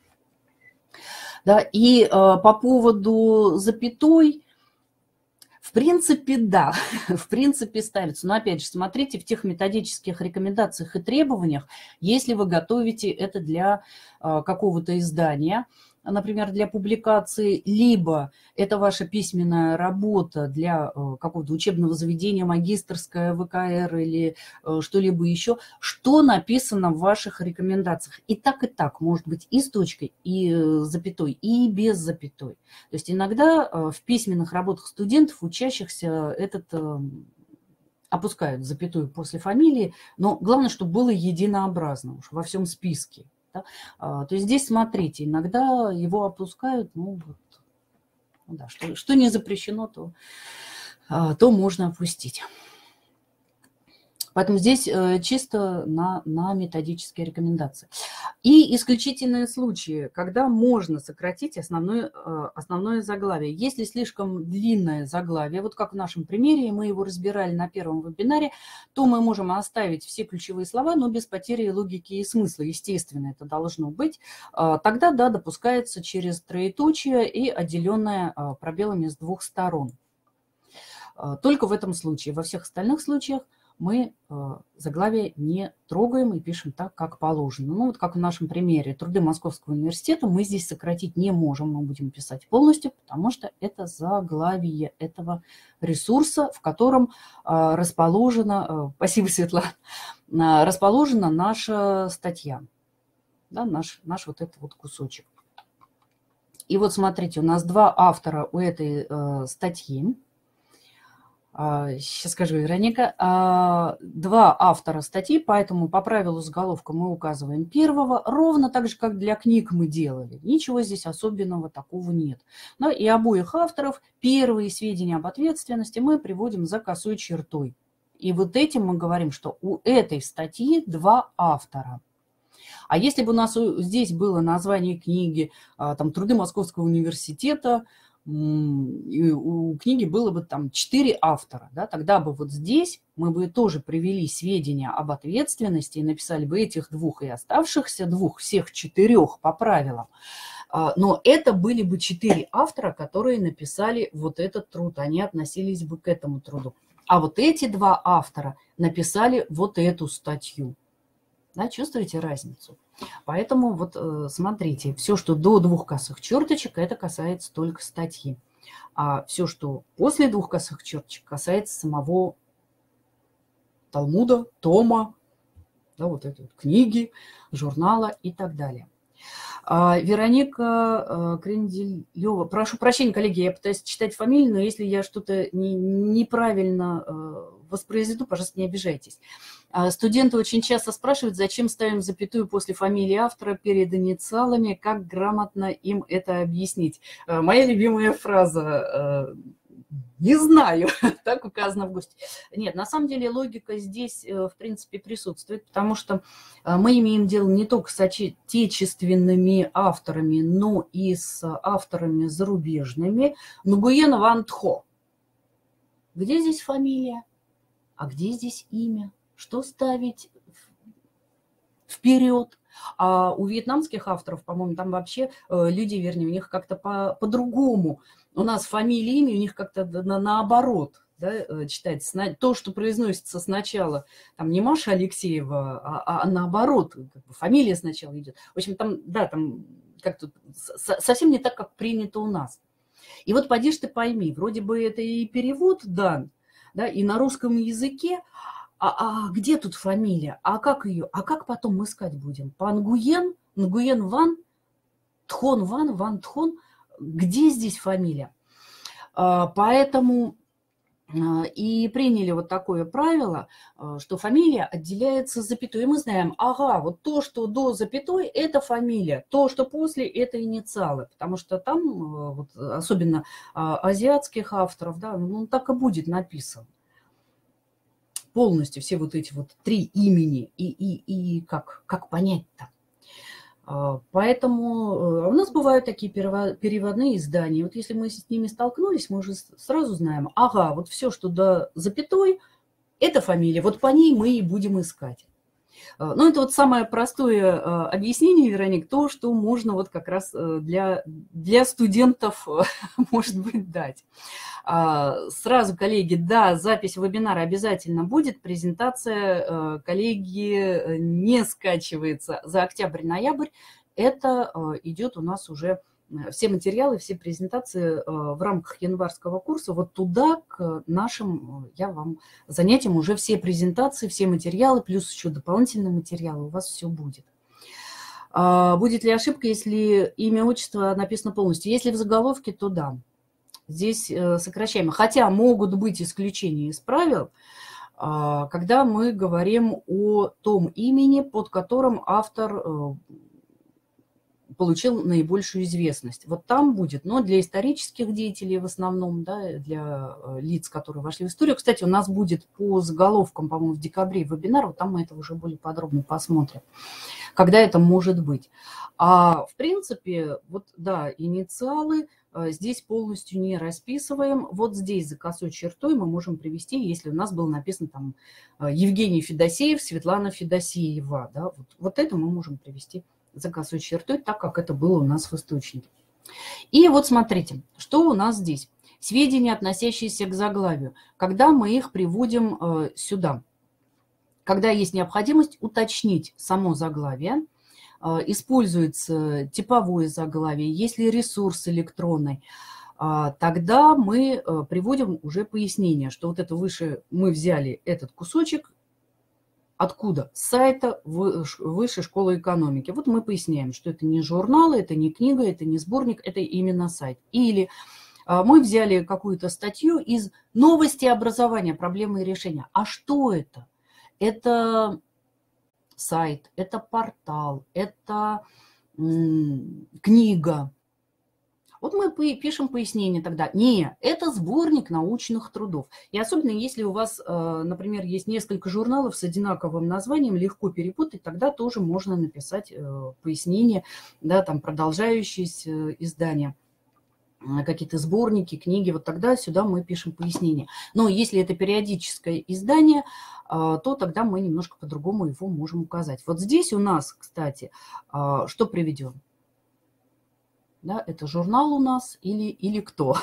Да, и э, по поводу запятой, в принципе, да, в принципе ставится. Но опять же, смотрите в тех методических рекомендациях и требованиях, если вы готовите это для э, какого-то издания, например, для публикации, либо это ваша письменная работа для э, какого-то учебного заведения, магистерская, вэ ка эр или э, что-либо еще, что написано в ваших рекомендациях. И так, и так, может быть и с точкой, и э, запятой, и без запятой. То есть иногда э, в письменных работах студентов, учащихся, этот... Э, опускают запятую после фамилии, но главное, чтобы было единообразно уж во всем списке. Да? А, то есть здесь, смотрите, иногда его опускают, ну, вот, да, что, что не запрещено, то, а, то можно опустить. Поэтому здесь э, чисто на, на методические рекомендации. И исключительные случаи, когда можно сократить основное, э, основное заглавие. Если слишком длинное заглавие, вот как в нашем примере, мы его разбирали на первом вебинаре, то мы можем оставить все ключевые слова, но без потери логики и смысла. Естественно, это должно быть. Э, тогда, да, допускается через троеточие и отделенное э, пробелами с двух сторон. Э, только в этом случае. Во всех остальных случаях мы э, заглавие не трогаем и пишем так, как положено. Ну, вот как в нашем примере труды Московского университета мы здесь сократить не можем, мы будем писать полностью, потому что это заглавие этого ресурса, в котором э, расположена, э, спасибо, Светлана, э, расположена наша статья, да, наш, наш вот этот вот кусочек. И вот смотрите, у нас два автора у этой э, статьи. Сейчас скажу, Вероника. Два автора статьи, поэтому по правилу заголовка мы указываем первого, ровно так же, как для книг мы делали. Ничего здесь особенного такого нет. Но и обоих авторов первые сведения об ответственности мы приводим за косой чертой. И вот этим мы говорим, что у этой статьи два автора. А если бы у нас здесь было название книги, там, «Труды Московского университета», и у книги было бы там четыре автора, да, тогда бы вот здесь мы бы тоже привели сведения об ответственности и написали бы этих двух и оставшихся двух, всех четырех по правилам. Но это были бы четыре автора, которые написали вот этот труд, они относились бы к этому труду. А вот эти два автора написали вот эту статью. Да, чувствуете разницу? Поэтому вот смотрите, все, что до двух косых черточек, это касается только статьи. А все, что после двух косых черточек, касается самого Талмуда, тома, да, вот этой вот книги, журнала и так далее. Вероника Кренделева. Прошу прощения, коллеги, я пытаюсь читать фамилию, но если я что-то не, неправильно воспроизведу, пожалуйста, не обижайтесь. Студенты очень часто спрашивают, зачем ставим запятую после фамилии автора перед инициалами, как грамотно им это объяснить. Моя любимая фраза «не знаю», так указано в ГОСТе. Нет, на самом деле логика здесь, в принципе, присутствует, потому что мы имеем дело не только с отечественными авторами, но и с авторами зарубежными. Нгуен Ван Тхо. Где здесь фамилия? А где здесь имя? Что ставить вперед? А у вьетнамских авторов, по-моему, там вообще люди, вернее, у них как-то по- по-другому. У нас фамилия, имя, у них как-то на, наоборот, да, читается. То, что произносится сначала, там не Маша Алексеева, а, а наоборот, как бы фамилия сначала идет. В общем, там, да, там как-то совсем не так, как принято у нас. И вот поди ж ты пойми, вроде бы это и перевод дан, Да, и на русском языке, а, а где тут фамилия? А как ее? А как потом искать будем? По Нгуен? Нгуен Ван? Тхон Ван? Ван Тхон? Где здесь фамилия? Поэтому и приняли вот такое правило, что фамилия отделяется запятой. И мы знаем, ага, вот то, что до запятой, это фамилия, то, что после, это инициалы. Потому что там, вот, особенно азиатских авторов, да, ну, так и будет написано. Полностью все вот эти вот три имени. И, и, и как, как понять-то? Поэтому у нас бывают такие переводные издания. Вот если мы с ними столкнулись, мы уже сразу знаем, ага, вот все, что до запятой, это фамилия, вот по ней мы и будем искать. Ну, это вот самое простое объяснение, Вероник, то, что можно вот как раз для, для студентов, может быть, дать. Сразу, коллеги, да, запись вебинара обязательно будет. Презентация, коллеги, не скачивается за октябрь-ноябрь. Это идет у нас уже все материалы, все презентации в рамках январского курса. Вот туда, к нашим, я вам занятиям уже все презентации, все материалы, плюс еще дополнительные материалы, у вас все будет. Будет ли ошибка, если имя, отчество написано полностью? Если в заголовке, то да. Здесь сокращаемо. Хотя могут быть исключения из правил, когда мы говорим о том имени, под которым автор получил наибольшую известность. Вот там будет, но для исторических деятелей в основном, да, для лиц, которые вошли в историю. Кстати, у нас будет по заголовкам, по-моему, в декабре вебинар, вот там мы это уже более подробно посмотрим, когда это может быть. А в принципе, вот да, инициалы здесь полностью не расписываем. Вот здесь за косой чертой мы можем привести, если у нас было написано там Евгений Федосеев, Светлана Федосеева. Да, вот, вот это мы можем привести за косой чертой, так как это было у нас в источнике. И вот смотрите, что у нас здесь. Сведения, относящиеся к заглавию. Когда мы их приводим э, сюда, когда есть необходимость уточнить само заглавие, э, используется типовое заглавие, если ресурс электронный, э, тогда мы э, приводим уже пояснение, что вот это выше мы взяли этот кусочек. Откуда? С сайта Высшей школы экономики. Вот мы поясняем, что это не журнал, это не книга, это не сборник, это именно сайт. Или мы взяли какую-то статью из новости образования, проблемы и решения. А что это? Это сайт, это портал, это книга. Вот мы пишем пояснение тогда. Не, это сборник научных трудов. И особенно если у вас, например, есть несколько журналов с одинаковым названием, легко перепутать, тогда тоже можно написать пояснение, да, там продолжающиеся издания, какие-то сборники, книги, вот тогда сюда мы пишем пояснение. Но если это периодическое издание, то тогда мы немножко по-другому его можем указать. Вот здесь у нас, кстати, что приведем? Да, это журнал у нас или, или кто.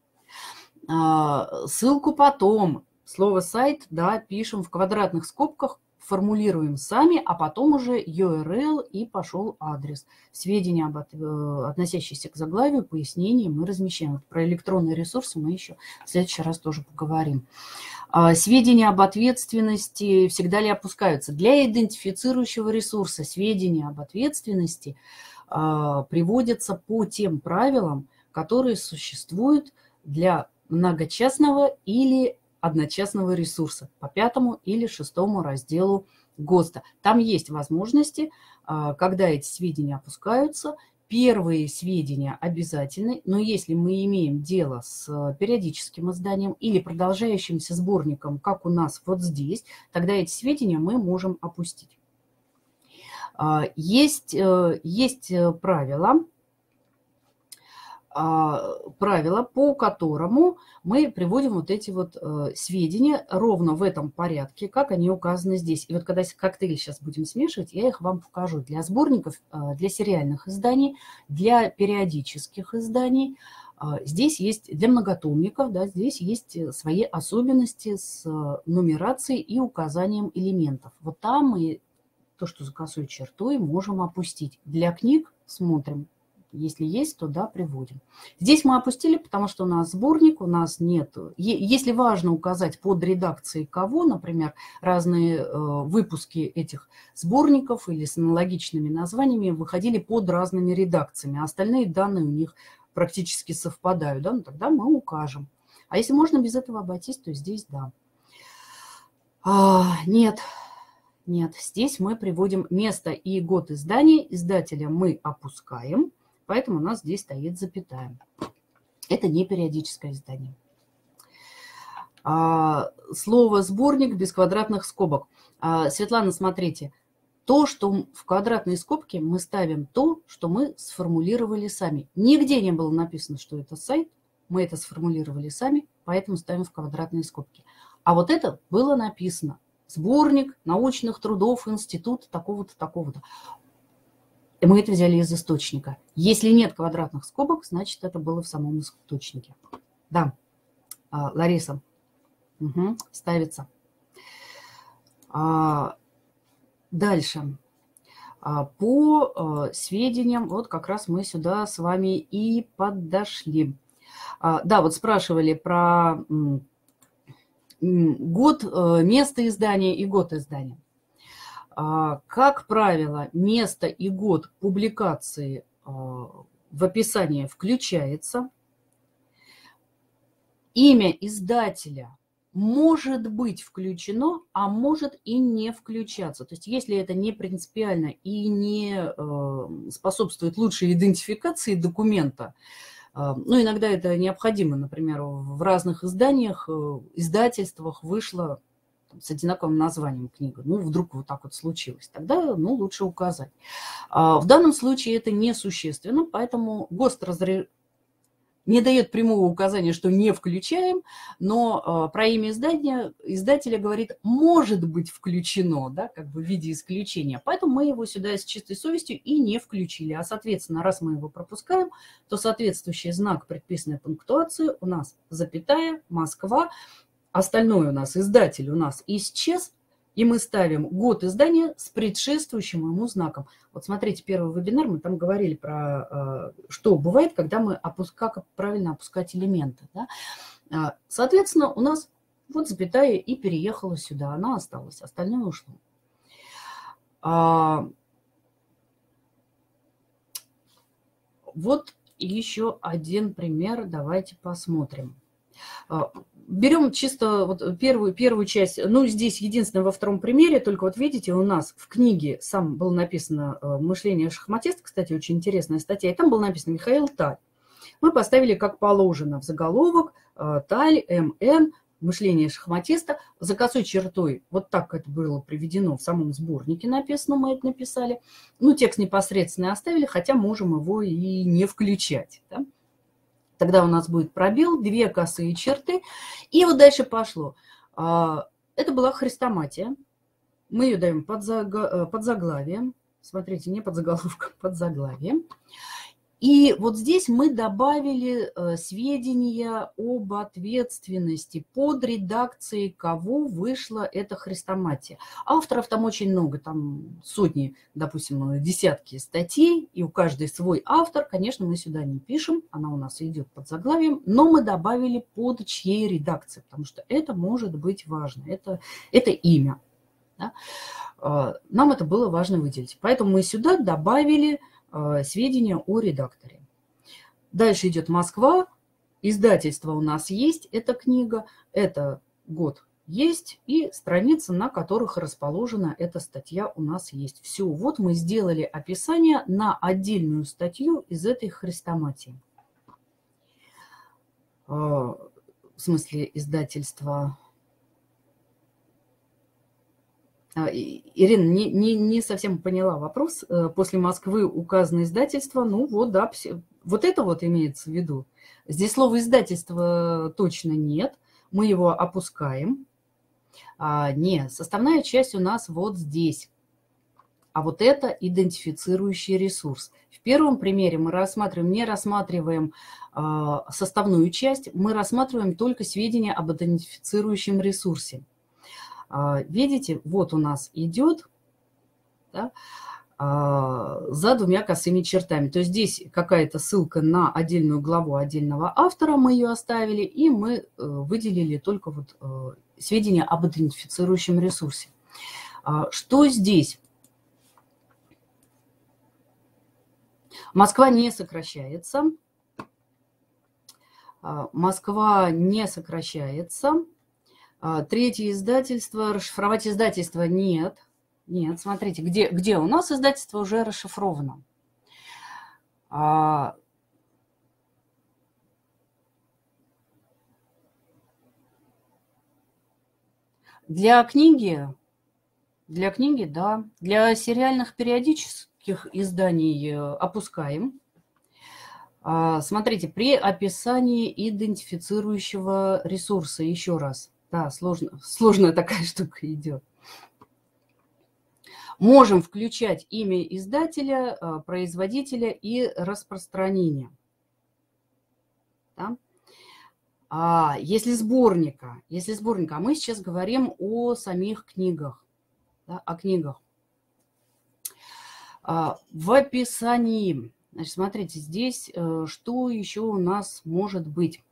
Ссылку потом, слово сайт, да, пишем в квадратных скобках, формулируем сами, а потом уже ю ар эл и пошел адрес. Сведения, об, относящиеся к заглавию, пояснения мы размещаем. Про электронные ресурсы мы еще в следующий раз тоже поговорим. Сведения об ответственности всегда ли опускаются? Для идентифицирующего ресурса сведения об ответственности приводятся по тем правилам, которые существуют для многочастного или одночастного ресурса по пятому или шестому разделу ГОСТа. Там есть возможности, когда эти сведения опускаются. Первые сведения обязательны, но если мы имеем дело с периодическим изданием или продолжающимся сборником, как у нас вот здесь, тогда эти сведения мы можем опустить. Есть, есть правило, правило, по которому мы приводим вот эти вот сведения ровно в этом порядке, как они указаны здесь. И вот когда коктейль сейчас будем смешивать, я их вам покажу для сборников, для сериальных изданий, для периодических изданий. Здесь есть для многотомников, да, здесь есть свои особенности с нумерацией и указанием элементов. Вот там мы то, что за косой чертой, можем опустить. Для книг смотрим, Если есть, то да, приводим. Здесь мы опустили, потому что у нас сборник, у нас нет. Если важно указать под редакцией кого, например, разные выпуски этих сборников или с аналогичными названиями выходили под разными редакциями, а остальные данные у них практически совпадают, да, ну, тогда мы укажем. А если можно без этого обойтись, то здесь да. А, нет, нет, здесь мы приводим место и год издания, издателя мы опускаем. Поэтому у нас здесь стоит запятая. Это не периодическое издание. А, слово «сборник» без квадратных скобок. А, Светлана, смотрите. То, что в квадратной скобке, мы ставим то, что мы сформулировали сами. Нигде не было написано, что это сайт. Мы это сформулировали сами, поэтому ставим в квадратные скобки. А вот это было написано. Сборник научных трудов института такого-то, такого-то. И мы это взяли из источника. Если нет квадратных скобок, значит, это было в самом источнике. Да, Лариса, угу, ставится. Дальше. По сведениям, вот как раз мы сюда с вами и подошли. Да, вот спрашивали про год, место издания и год издания. Как правило, место и год публикации в описании включается. Имя издателя может быть включено, а может и не включаться. То есть если это не принципиально и не способствует лучшей идентификации документа, ну, иногда это необходимо. Например, в разных изданиях, издательствах вышло с одинаковым названием книга. Ну, вдруг вот так вот случилось. Тогда, ну, лучше указать. В данном случае это несущественно, поэтому ГОСТ разре... не дает прямого указания, что не включаем, но про имя издания издателя говорит, может быть включено, да, как бы в виде исключения. Поэтому мы его сюда с чистой совестью и не включили. А, соответственно, раз мы его пропускаем, то соответствующий знак предписанной пунктуации у нас запятая, Москва. Остальное у нас, издатель у нас исчез, и мы ставим год издания с предшествующим ему знаком. Вот смотрите, первый вебинар, мы там говорили про, что бывает, когда мы опускаем, как правильно опускать элементы. Да? Соответственно, у нас вот запятая и переехала сюда, она осталась, остальное ушло. Вот еще один пример, давайте посмотрим. Берем чисто вот первую, первую часть, ну, здесь единственное во втором примере, только вот видите, у нас в книге сам было написано «Мышление шахматиста», кстати, очень интересная статья, и там было написано «Михаил Таль». Мы поставили, как положено, в заголовок «Таль, М Н, мышление шахматиста», за косой чертой, вот так это было приведено в самом сборнике написано, мы это написали. Ну, текст непосредственно оставили, хотя можем его и не включать, да? Тогда у нас будет пробел, две косые черты. И вот дальше пошло. Это была хрестоматия. Мы ее даем под, заг... под заглавием. Смотрите, не под заголовком, под заглавием. И вот здесь мы добавили сведения об ответственности, под редакцией кого вышла эта хрестоматия. Авторов там очень много, там сотни, допустим, десятки статей, и у каждой свой автор. Конечно, мы сюда не пишем, она у нас идет под заглавием, но мы добавили под чьей редакцией, потому что это может быть важно, это, это имя. Да? Нам это было важно выделить. Поэтому мы сюда добавили сведения о редакторе. Дальше идет Москва. Издательство у нас есть, эта книга, это год есть, и страницы, на которых расположена эта статья, у нас есть. Все, вот мы сделали описание на отдельную статью из этой хрестоматии. В смысле издательства... Ирина, не, не, не совсем поняла вопрос. После Москвы указано издательство. Ну вот, да, вот это вот имеется в виду. Здесь слова издательство точно нет. Мы его опускаем. А, не, составная часть у нас вот здесь. А вот это идентифицирующий ресурс. В первом примере мы рассматриваем, не рассматриваем а, составную часть, мы рассматриваем только сведения об идентифицирующем ресурсе. Видите, вот у нас идет, да, за двумя косыми чертами. То есть здесь какая-то ссылка на отдельную главу отдельного автора, мы ее оставили, и мы выделили только вот сведения об идентифицирующем ресурсе. Что здесь? Москва не сокращается. Москва не сокращается. Третье издательство. Расшифровать издательство нет. Нет, смотрите, где, где у нас издательство уже расшифровано. Для книги, для книги, да. Для сериальных периодических изданий опускаем. Смотрите, при описании идентифицирующего ресурса, еще раз. Да, сложно, сложная такая штука идет. Можем включать имя издателя, производителя и распространения. Да? А если сборника, если сборника, а мы сейчас говорим о самих книгах, да, о книгах. А, в описании, значит, смотрите, здесь что еще у нас может быть?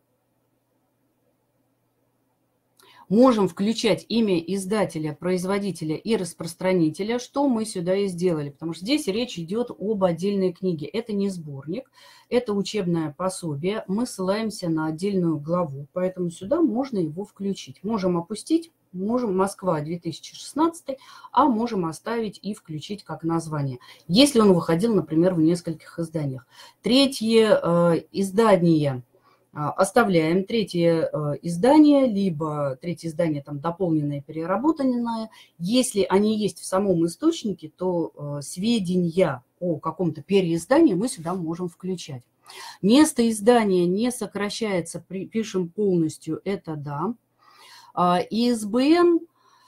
Можем включать имя издателя, производителя и распространителя, что мы сюда и сделали, потому что здесь речь идет об отдельной книге. Это не сборник, это учебное пособие. Мы ссылаемся на отдельную главу, поэтому сюда можно его включить. Можем опустить, можем Москва две тысячи шестнадцатый, а можем оставить и включить как название, если он выходил, например, в нескольких изданиях. Третье э, издание. Оставляем третье издание, либо третье издание там дополненное, переработанное. Если они есть в самом источнике, то сведения о каком-то переиздании мы сюда можем включать. Место издания не сокращается, пишем полностью, это да. И ай эс бэ эн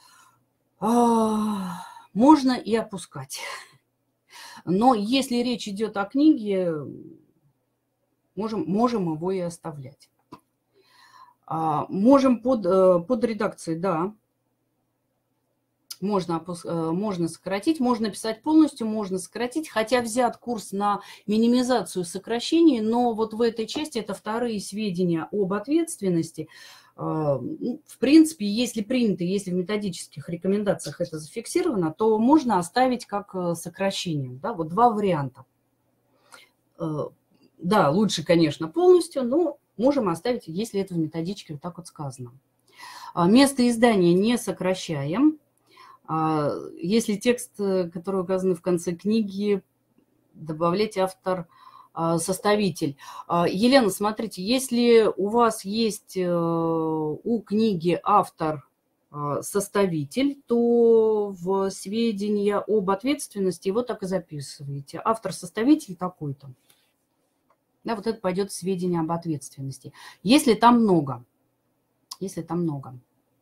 можно и опускать. Но если речь идет о книге, Можем, можем его и оставлять. А, можем под, под редакцией, да. Можно, можно сократить, можно писать полностью, можно сократить. Хотя взят курс на минимизацию сокращений, но вот в этой части это вторые сведения об ответственности. В принципе, если принято, если в методических рекомендациях это зафиксировано, то можно оставить как сокращение. Да? Вот два варианта. Да, лучше, конечно, полностью, но можем оставить, если это в методичке вот так вот сказано. Место издания не сокращаем. Если текст, который указан в конце книги, добавлять автор, составитель. Елена, смотрите, если у вас есть у книги автор, составитель, то в сведения об ответственности его так и записываете. Автор-составитель такой-то. Да, вот это пойдет сведения об ответственности. Если там много. Если там много.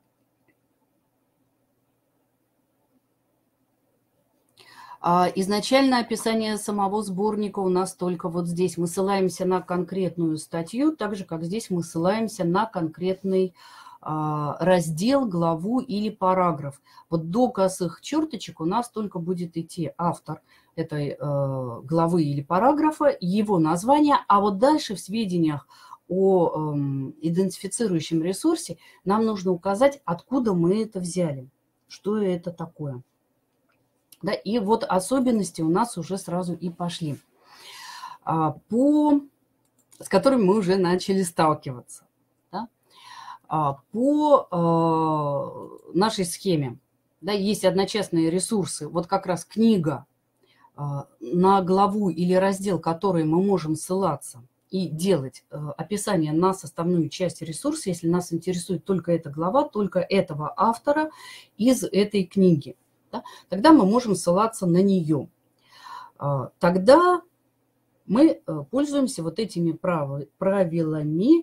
Изначально описание самого сборника у нас только вот здесь. Мы ссылаемся на конкретную статью, так же, как здесь мы ссылаемся на конкретный раздел, главу или параграф. Вот до косых черточек у нас только будет идти автор этой э, главы или параграфа, его название, а вот дальше в сведениях о э, идентифицирующем ресурсе нам нужно указать, откуда мы это взяли, что это такое. Да, и вот особенности у нас уже сразу и пошли, а, по, с которыми мы уже начали сталкиваться. Да? А, по а, нашей схеме, да, есть одночастные ресурсы, вот как раз книга, на главу или раздел, который мы можем ссылаться и делать описание на составную часть ресурса, если нас интересует только эта глава, только этого автора из этой книги. Да? Тогда мы можем ссылаться на нее. Тогда мы пользуемся вот этими правилами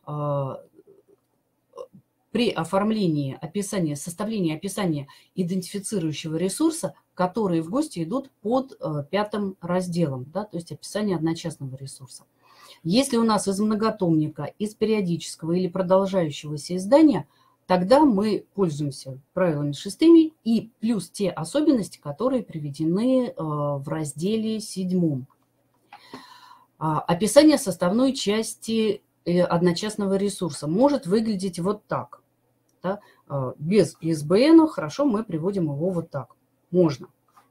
при оформлении описания, составлении описания идентифицирующего ресурса, которые в гости идут под э, пятым разделом, да, то есть описание одночастного ресурса. Если у нас из многотомника, из периодического или продолжающегося издания, тогда мы пользуемся правилами шестыми и плюс те особенности, которые приведены в разделе седьмом. Описание составной части одночасного ресурса может выглядеть вот так. Да? Без ай эс бэ эн, хорошо, мы приводим его вот так. Можно.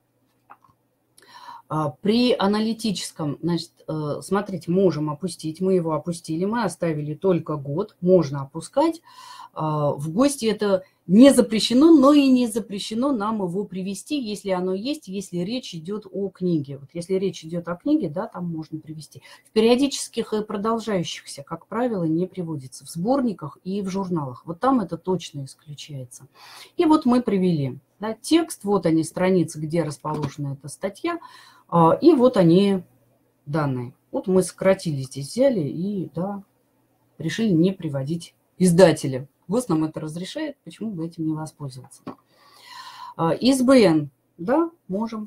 При аналитическом, значит, смотрите, можем опустить, мы его опустили, мы оставили только год, можно опускать. В ГОСТе это не запрещено, но и не запрещено нам его привести, если оно есть, если речь идет о книге. Вот если речь идет о книге, да, там можно привести. В периодических и продолжающихся, как правило, не приводится. В сборниках и в журналах. Вот там это точно исключается. И вот мы привели, да, текст, вот они, страницы, где расположена эта статья, и вот они, данные. Вот мы сократили здесь, взяли и, да, решили не приводить издателя. ГОСТ нам это разрешает, почему бы этим не воспользоваться. ай эс бэ эн, да, можем.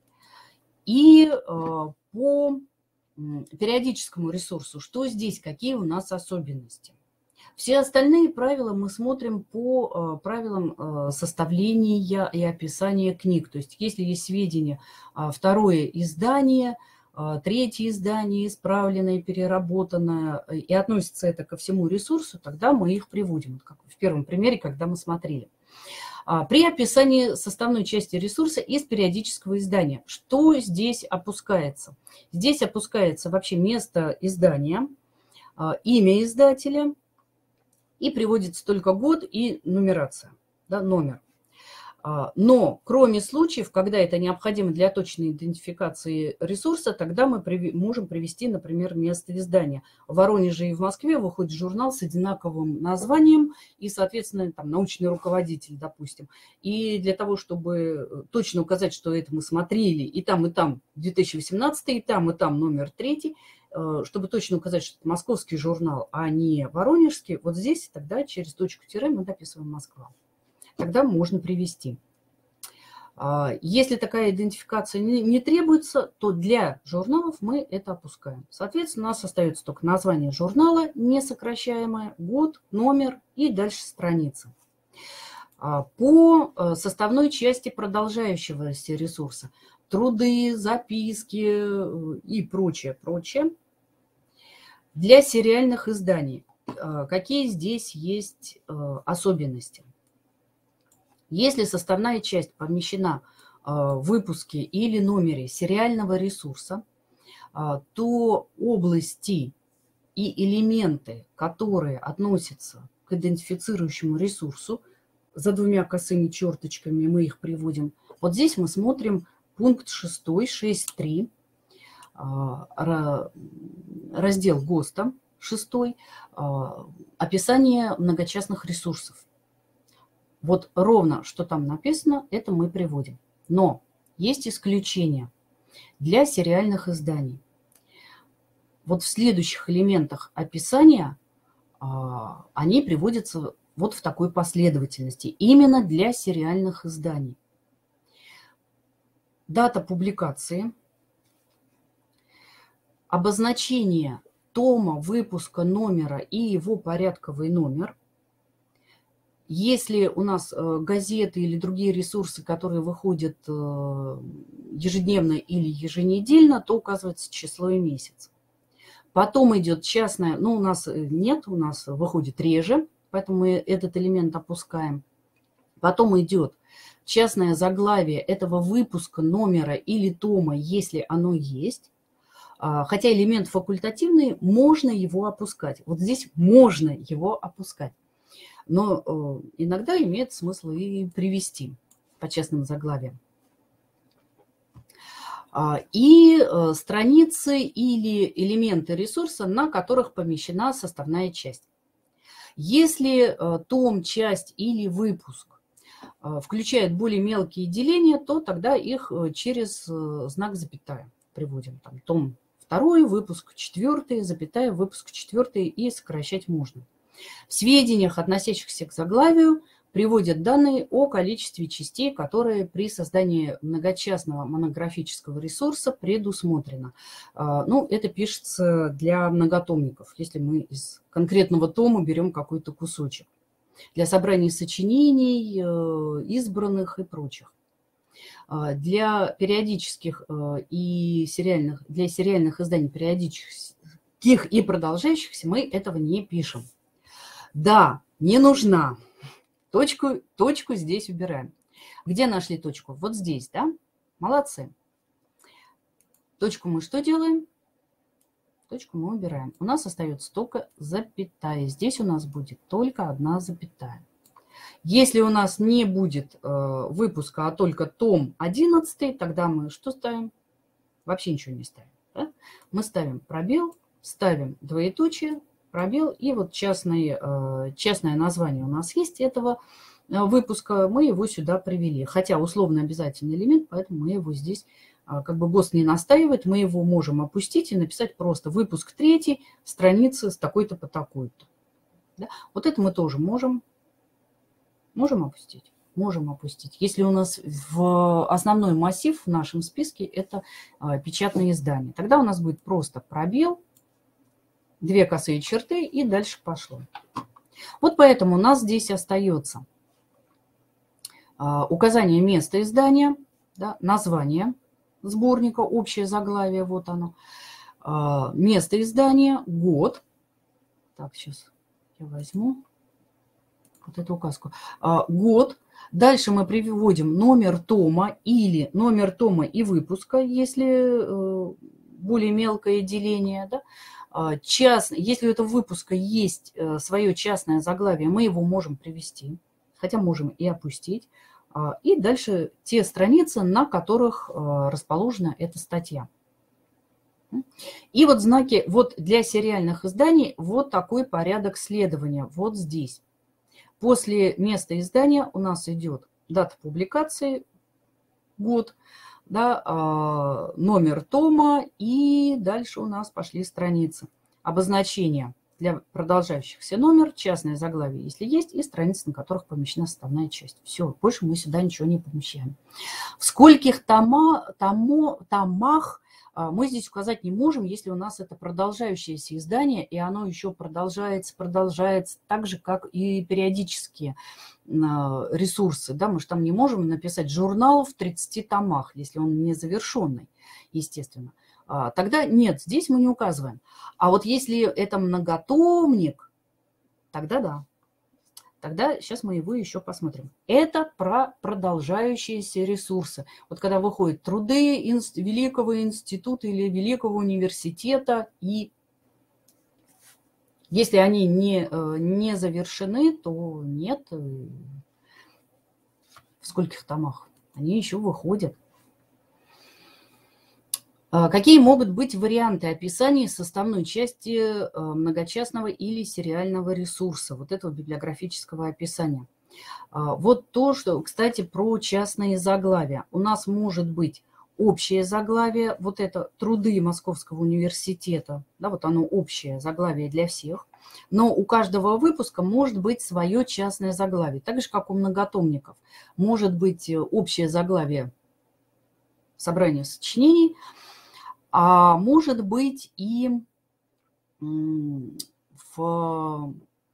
И по периодическому ресурсу, что здесь, какие у нас особенности? Все остальные правила мы смотрим по правилам составления и описания книг. То есть если есть сведения, второе издание, третье издание, исправленное, переработанное, и относится это ко всему ресурсу, тогда мы их приводим, как в первом примере, когда мы смотрели. При описании составной части ресурса из периодического издания, что здесь опускается? Здесь опускается вообще место издания, имя издателя, и приводится только год и нумерация, да, номер. Но кроме случаев, когда это необходимо для точной идентификации ресурса, тогда мы можем привести, например, место издания. В Воронеже и в Москве выходит журнал с одинаковым названием и, соответственно, там, научный руководитель, допустим. И для того, чтобы точно указать, что это мы смотрели и там, и там две тысячи восемнадцатый, и там, и там номер третий, чтобы точно указать, что это московский журнал, а не воронежский, вот здесь тогда через точку тире мы дописываем Москва. Тогда можно привести. Если такая идентификация не требуется, то для журналов мы это опускаем. Соответственно, у нас остается только название журнала, несокращаемое, год, номер и дальше страница. По составной части продолжающегося ресурса, труды, записки и прочее, прочее. Для сериальных изданий какие здесь есть особенности? Если составная часть помещена в выпуске или номере сериального ресурса, то области и элементы, которые относятся к идентифицирующему ресурсу, за двумя косыми черточками мы их приводим. Вот здесь мы смотрим пункт шесть, шесть три, раздел ГОСТа, шестой, описание многочастных ресурсов. Вот ровно, что там написано, это мы приводим. Но есть исключения для сериальных изданий. Вот в следующих элементах описания они приводятся вот в такой последовательности, именно для сериальных изданий. Дата публикации, обозначение тома, выпуска, номера и его порядковый номер. Если у нас газеты или другие ресурсы, которые выходят ежедневно или еженедельно, то указывается число и месяц. Потом идет частное, ну у нас нет, у нас выходит реже, поэтому мы этот элемент опускаем. Потом идет частное заглавие этого выпуска, номера или тома, если оно есть. Хотя элемент факультативный, можно его опускать. Вот здесь можно его опускать. Но иногда имеет смысл и привести по частным заглавиям. И страницы или элементы ресурса, на которых помещена составная часть. Если том, часть или выпуск включает более мелкие деления, то тогда их через знак запятая приводим. Там, том второй, выпуск четвертый, запятая, выпуск четвертый, и сокращать можно. В сведениях, относящихся к заглавию, приводят данные о количестве частей, которые при создании многочастного монографического ресурса предусмотрено. Ну, это пишется для многотомников, если мы из конкретного тома берем какой-то кусочек. для собраний сочинений, избранных и прочих. Для периодических и сериальных, для сериальных изданий периодических и продолжающихся мы этого не пишем. Да, не нужна. Точку, точку здесь убираем. Где нашли точку? Вот здесь, да? Молодцы. Точку мы что делаем? Точку мы убираем. У нас остается только запятая. Здесь у нас будет только одна запятая. Если у нас не будет э, выпуска, а только том одиннадцатый, тогда мы что ставим? Вообще ничего не ставим. Да? Мы ставим пробел, ставим двоеточие, пробел, и вот частное, э, частное название у нас есть этого э, выпуска, мы его сюда привели. Хотя условно обязательный элемент, поэтому мы его здесь, э, как бы ГОСТ не настаивает, мы его можем опустить и написать просто выпуск третий, страницы с такой-то по такой-то. Да? Вот это мы тоже можем. Можем опустить? Можем опустить. Если у нас в основной массив в нашем списке это а, печатные издания, тогда у нас будет просто пробел, две косые черты и дальше пошло. Вот поэтому у нас здесь остается а, указание места издания, да, название сборника, общее заглавие, вот оно, а, место издания, год. Так, сейчас я возьму вот эту указку. А, год. Дальше мы приводим номер тома или номер тома и выпуска, если э, более мелкое деление. Да? А, час, если у этого выпуска есть э, свое частное заглавие, мы его можем привести, хотя можем и опустить. А, и дальше те страницы, на которых э, расположена эта статья. И вот знаки, вот для сериальных изданий вот такой порядок следования, вот здесь. После места издания у нас идет дата публикации, год, да, номер тома, и дальше у нас пошли страницы. Обозначение для продолжающихся номер, частное заглавие, если есть, и страницы, на которых помещена составная часть. Все, больше мы сюда ничего не помещаем. В скольких тома, томо, томах мы здесь указать не можем, если у нас это продолжающееся издание, и оно еще продолжается, продолжается, так же, как и периодические ресурсы. Да? Мы же там не можем написать журнал в тридцати томах, если он не завершенный, естественно. Тогда нет, здесь мы не указываем. А вот если это многотомник, тогда да. Тогда сейчас мы его еще посмотрим. Это про продолжающиеся ресурсы. Вот когда выходят труды инст, Великого института или Великого университета, и если они не, не завершены, то нет. В скольких томах? Они еще выходят. Какие могут быть варианты описания составной части многочастного или сериального ресурса, вот этого библиографического описания? Вот то, что, кстати, про частные заглавия. У нас может быть общее заглавие, вот это труды Московского университета, да, вот оно общее заглавие для всех, но у каждого выпуска может быть свое частное заглавие, так же, как у многотомников. Может быть общее заглавие собрания сочинений, а может быть и в,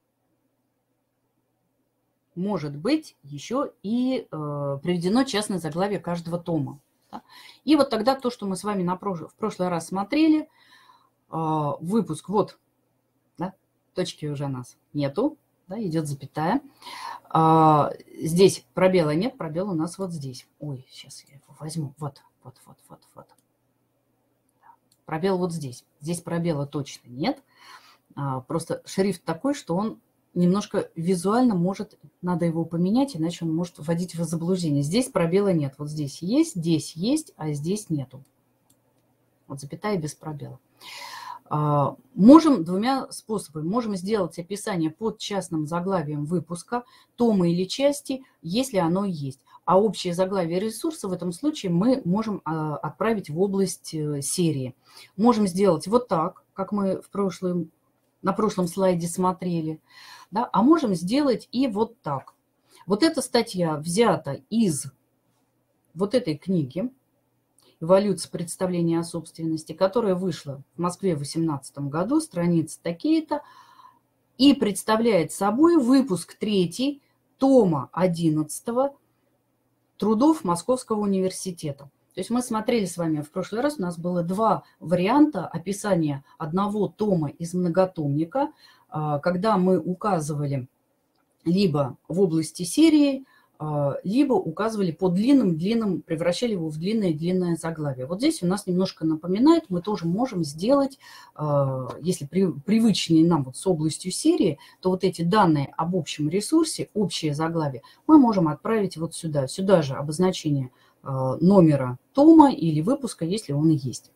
может быть еще и э, приведено частное заглавие каждого тома. Да? И вот тогда то, что мы с вами на прош... в прошлый раз смотрели, э, выпуск, вот, да, точки уже у нас нету, да, идет запятая. А, здесь пробела нет, пробел у нас вот здесь. Ой, сейчас я его возьму, вот, вот, вот, вот, вот. Пробел вот здесь. Здесь пробела точно нет. Просто шрифт такой, что он немножко визуально может, надо его поменять, иначе он может вводить в заблуждение. Здесь пробела нет. Вот здесь есть, здесь есть, а здесь нету. Вот запятая без пробела. Можем двумя способами. Можем сделать описание под частным заглавием выпуска, тома или части, если оно есть. А общее заглавие ресурса в этом случае мы можем отправить в область серии. Можем сделать вот так, как мы в прошлом, на прошлом слайде смотрели. Да? А можем сделать и вот так. Вот эта статья взята из вот этой книги «Эволюция представления о собственности», которая вышла в Москве в две тысячи восемнадцатом году, страницы такие-то. и представляет собой выпуск третий тома одиннадцатого трудов Московского университета. То есть мы смотрели с вами в прошлый раз, у нас было два варианта описания одного тома из многотомника, когда мы указывали либо в области серии, либо указывали по длинным-длинным, превращали его в длинное-длинное заглавие. Вот здесь у нас немножко напоминает, мы тоже можем сделать, если привычнее нам вот с областью серии, то вот эти данные об общем ресурсе, общее заглавие, мы можем отправить вот сюда. Сюда же обозначение номера тома или выпуска, если он и есть.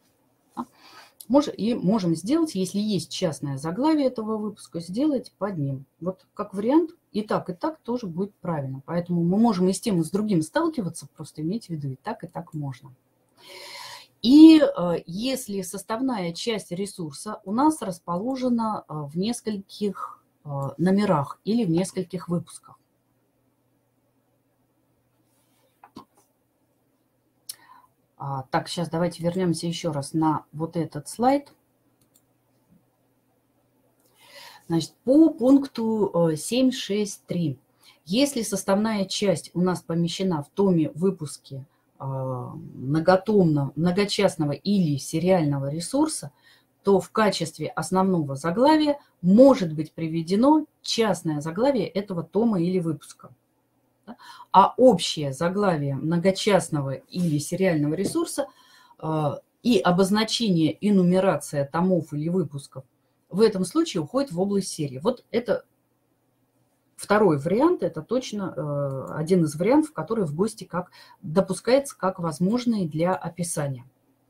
И можем сделать, если есть частное заглавие этого выпуска, сделать под ним. Вот как вариант и так, и так тоже будет правильно. Поэтому мы можем и с тем, и с другим сталкиваться, просто иметь в виду и так, и так можно. И если составная часть ресурса у нас расположена в нескольких номерах или в нескольких выпусках. Так, сейчас давайте вернемся еще раз на вот этот слайд. Значит, по пункту семь шесть три. Если составная часть у нас помещена в томе выпуске многотомного, многочастного или сериального ресурса, то в качестве основного заглавия может быть приведено частное заглавие этого тома или выпуска. А общее заглавие многочастного или сериального ресурса э, и обозначение и нумерация томов или выпусков в этом случае уходит в область серии. Вот это второй вариант, это точно э, один из вариантов, который в ГОСТе как допускается как возможный для описания.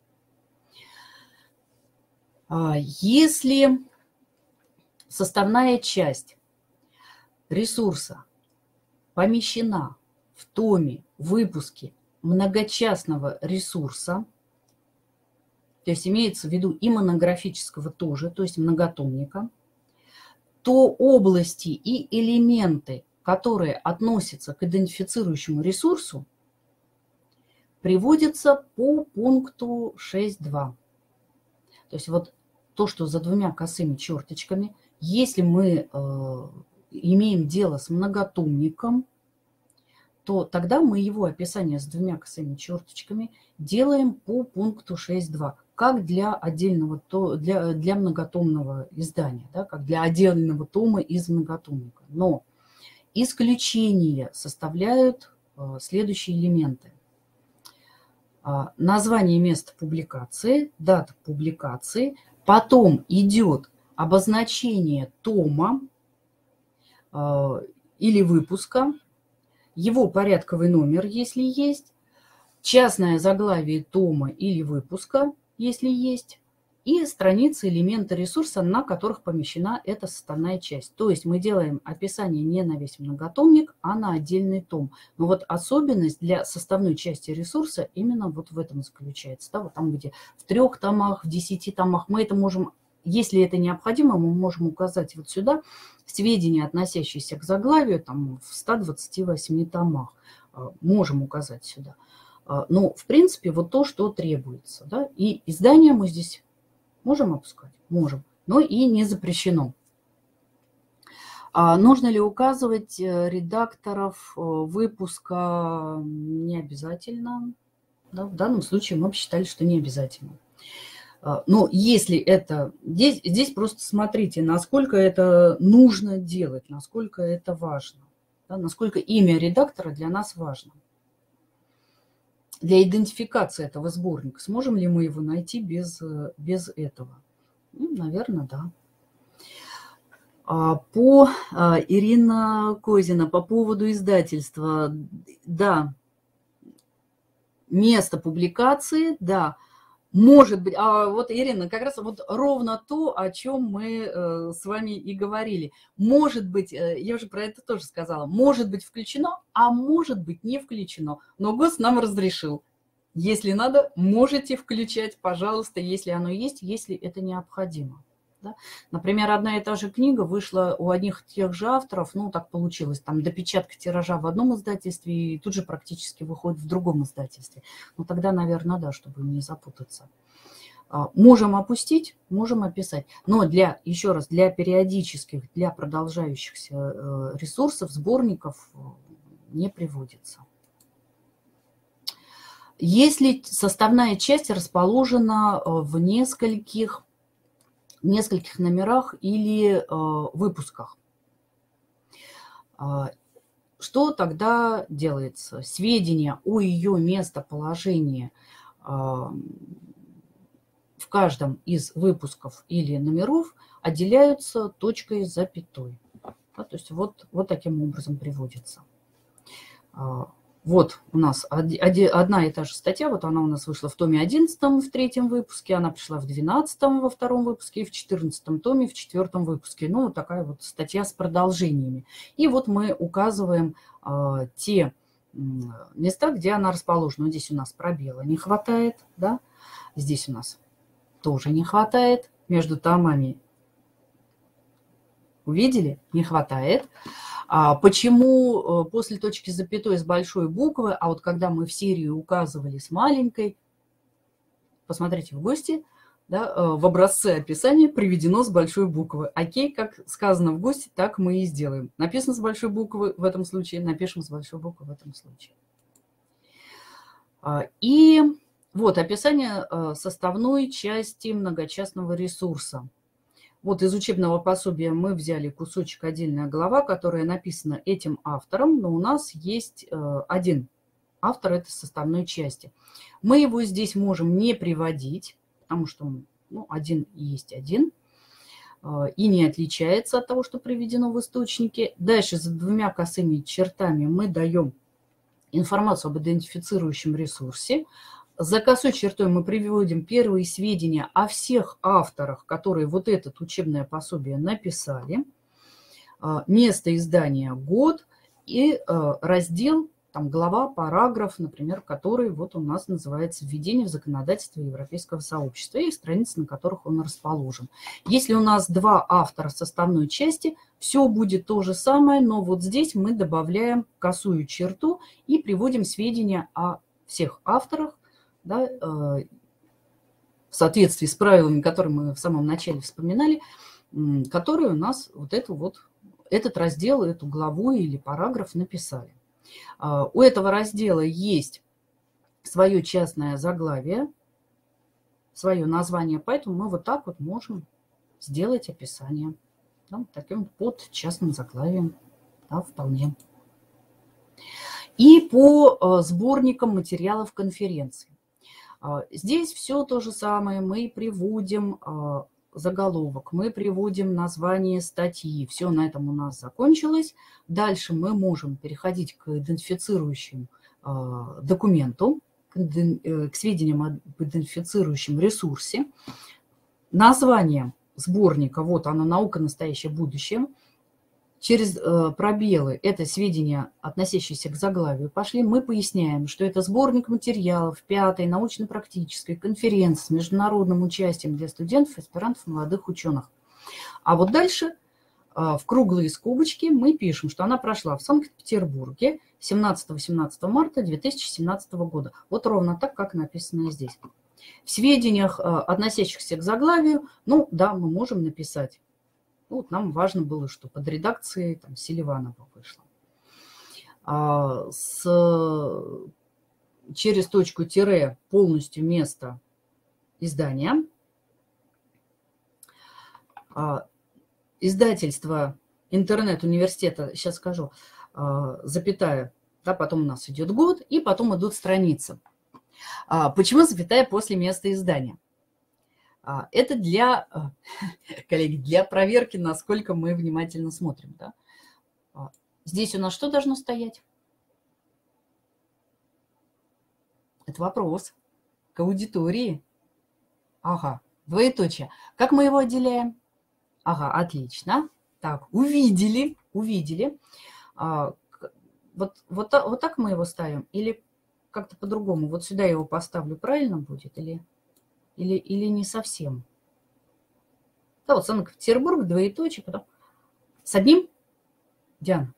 Если составная часть ресурса помещена в томе, выпуске многочастного ресурса, то есть имеется в виду и монографического тоже, то есть многотомника, то области и элементы, которые относятся к идентифицирующему ресурсу, приводятся по пункту шесть два. То есть вот то, что за двумя косыми черточками, если мы э, имеем дело с многотомником, то тогда мы его описание с двумя косыми черточками делаем по пункту шесть два, как для отдельного, для, для многотомного издания, да, как для отдельного тома из многотомника. Но исключение составляют э, следующие элементы. А, название и место публикации, дата публикации, потом идет обозначение тома э, или выпуска, его порядковый номер, если есть, частное заглавие тома или выпуска, если есть, и страницы элемента ресурса, на которых помещена эта составная часть. То есть мы делаем описание не на весь многотомник, а на отдельный том. Но вот особенность для составной части ресурса именно вот в этом заключается. Да, вот там, где в трех томах, в десяти томах, мы это можем, если это необходимо, мы можем указать вот сюда сведения, относящиеся к заглавию, там в ста двадцати восьми томах. Можем указать сюда. Но, в принципе, вот то, что требуется. Да? И издание мы здесь можем опускать? Можем. Но и не запрещено. А нужно ли указывать редакторов выпуска? Не обязательно. Да? В данном случае мы бы считали, что не обязательно. Но если это... Здесь, здесь просто смотрите, насколько это нужно делать, насколько это важно. Да? Насколько имя редактора для нас важно. Для идентификации этого сборника. Сможем ли мы его найти без, без этого? Ну, наверное, да. По Ирина Козина, по поводу издательства. Да, место публикации, да. Может быть, а вот, Ирина, как раз вот ровно то, о чем мы э, с вами и говорили. Может быть, э, я уже про это тоже сказала, может быть включено, а может быть не включено. Но ГОСТ нам разрешил. Если надо, можете включать, пожалуйста, если оно есть, если это необходимо. Да? Например, одна и та же книга вышла у одних и тех же авторов, ну, так получилось, там допечатка тиража в одном издательстве и тут же практически выходит в другом издательстве. Ну, тогда, наверное, да, чтобы не запутаться. Можем опустить, можем описать. Но для, еще раз, для периодических, для продолжающихся ресурсов, сборников не приводится. Если составная часть расположена в нескольких, нескольких номерах или выпусках, что тогда делается? Сведения о ее местоположении в каждом из выпусков или номеров отделяются точкой с запятой. Да, то есть вот, вот таким образом приводится. Вот у нас одна и та же статья, вот она у нас вышла в томе одиннадцатом в третьем выпуске, она пришла в двенадцатом во втором выпуске и в четырнадцатом томе в четвертом выпуске. Ну, вот такая вот статья с продолжениями. И вот мы указываем э, те места, где она расположена. Вот здесь у нас пробела не хватает, да, здесь у нас тоже не хватает, между томами, увидели, не хватает. А почему после точки с запятой с большой буквы, а вот когда мы в серию указывали с маленькой, посмотрите в гости, да, в образце описания приведено с большой буквы. Окей, как сказано в гости, так мы и сделаем. Написано с большой буквы в этом случае, напишем с большой буквы в этом случае. И вот описание составной части многочастного ресурса. Вот из учебного пособия мы взяли кусочек «Отдельная глава», которая написана этим автором, но у нас есть один автор этой составной части. Мы его здесь можем не приводить, потому что он, ну, один и есть один, и не отличается от того, что приведено в источнике. Дальше за двумя косыми чертами мы даем информацию об идентифицирующем ресурсе. За косой чертой мы приводим первые сведения о всех авторах, которые вот это учебное пособие написали, место издания, год и раздел, там глава, параграф, например, который вот у нас называется «Введение в законодательство Европейского сообщества» и страницы, на которых он расположен. Если у нас два автора составной части, все будет то же самое, но вот здесь мы добавляем косую черту и приводим сведения о всех авторах, да, в соответствии с правилами, которые мы в самом начале вспоминали, которые у нас вот, эту вот этот раздел, эту главу или параграф написали. У этого раздела есть свое частное заглавие, свое название, поэтому мы вот так вот можем сделать описание, да, таким под частным заглавием, да, вполне. И по сборникам материалов конференции. Здесь все то же самое, мы приводим заголовок, мы приводим название статьи, все на этом у нас закончилось. Дальше мы можем переходить к идентифицирующему документу, к сведениям об идентифицирующем ресурсе. Название сборника, вот оно, «Наука. Настоящее. Будущее». Через пробелы это сведения, относящиеся к заглавию, пошли. Мы поясняем, что это сборник материалов пятой научно-практической конференции с международным участием для студентов, аспирантов, молодых ученых. А вот дальше в круглые скобочки мы пишем, что она прошла в Санкт-Петербурге семнадцатого-восемнадцатого марта две тысячи семнадцатого года. Вот ровно так, как написано здесь. В сведениях, относящихся к заглавию, ну да, мы можем написать. Вот нам важно было, что под редакцией там Селиванова вышло. А, с, через точку тире полностью место издания. А, издательство интернет-университета, сейчас скажу, а, запятая, да, потом у нас идет год, и потом идут страницы. А, почему запятая после места издания? Это для, коллеги, для проверки, насколько мы внимательно смотрим. Да? Здесь у нас что должно стоять? Это вопрос к аудитории. Ага, двоеточие. Как мы его отделяем? Ага, отлично. Так, увидели, увидели. А, вот, вот, вот так мы его ставим или как-то по-другому? Вот сюда я его поставлю, правильно будет или... Или, или не совсем. Да, вот Санкт-Петербург, двоеточие, потом с одним, Диана,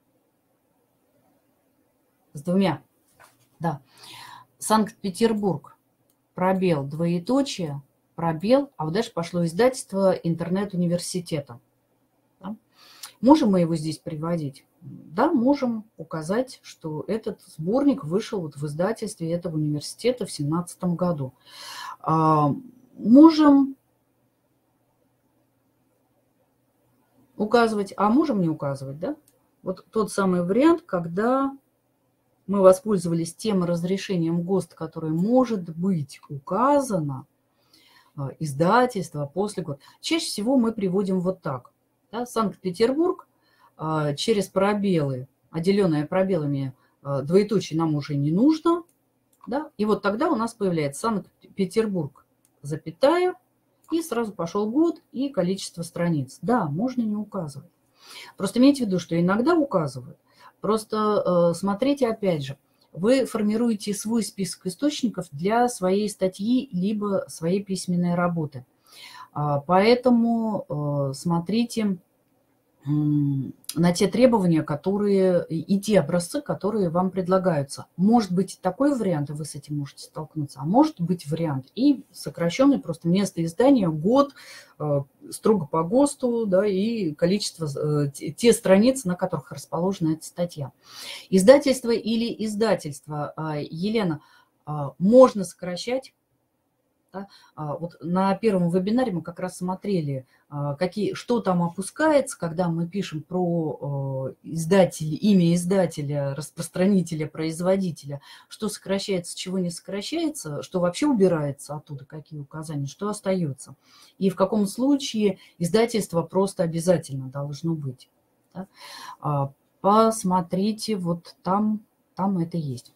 с двумя, да. Санкт-Петербург, пробел, двоеточие, пробел, а вот дальше пошло издательство интернет-университета. Да? Можем мы его здесь приводить? Да, можем указать, что этот сборник вышел вот в издательстве этого университета в две тысячи семнадцатом году. А, можем указывать, а можем не указывать, да? Вот тот самый вариант, когда мы воспользовались тем разрешением ГОСТ, которое может быть указано, издательство после года. Чаще всего мы приводим вот так. Да? Санкт-Петербург через пробелы, отделенные пробелами, двоеточие нам уже не нужно. Да? И вот тогда у нас появляется Санкт-Петербург, запятая, и сразу пошел год и количество страниц. Да, можно не указывать. Просто имейте в виду, что иногда указывают. Просто смотрите опять же. Вы формируете свой список источников для своей статьи либо своей письменной работы. Поэтому смотрите на те требования, которые, и те образцы, которые вам предлагаются. Может быть такой вариант, и вы с этим можете столкнуться, а может быть вариант и сокращенный, просто место издания, год, строго по ГОСТу, да, и количество, те страницы, на которых расположена эта статья. Издательство или издательство, Елена, можно сокращать. Да? Вот на первом вебинаре мы как раз смотрели, какие, что там опускается, когда мы пишем про издателя, имя издателя, распространителя, производителя, что сокращается, чего не сокращается, что вообще убирается оттуда, какие указания, что остается. И в каком случае издательство просто обязательно должно быть. Да? Посмотрите, вот там, там это есть.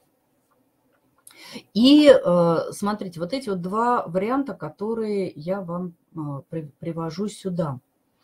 И смотрите, вот эти вот два варианта, которые я вам привожу сюда.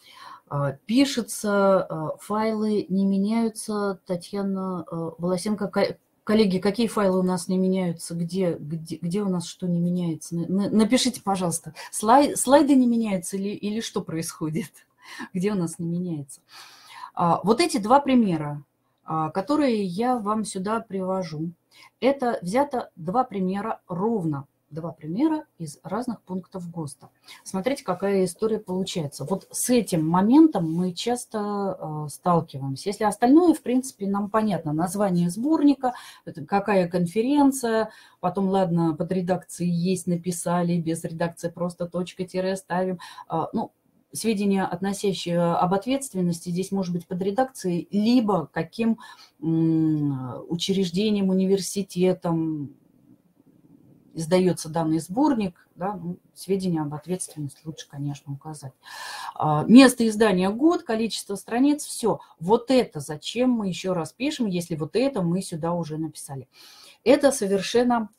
Пишется, файлы не меняются. Татьяна Волосенко, коллеги, какие файлы у нас не меняются? Где, где, где у нас что не меняется? Напишите, пожалуйста, слайд, слайды не меняются или, или что происходит? Где у нас не меняется? Вот эти два примера, которые я вам сюда привожу. Это взято два примера, ровно два примера из разных пунктов ГОСТа. Смотрите, какая история получается. Вот с этим моментом мы часто э, сталкиваемся. Если остальное, в принципе, нам понятно. Название сборника, какая конференция, потом, ладно, под редакцией есть, написали, без редакции просто точка-тире ставим. Э, ну, сведения, относящие об ответственности, здесь может быть под редакцией, либо каким учреждением, университетом издается данный сборник, да, ну, сведения об ответственности лучше, конечно, указать. Место издания, год, количество страниц, все. Вот это зачем мы еще раз пишем, если вот это мы сюда уже написали. Это совершенно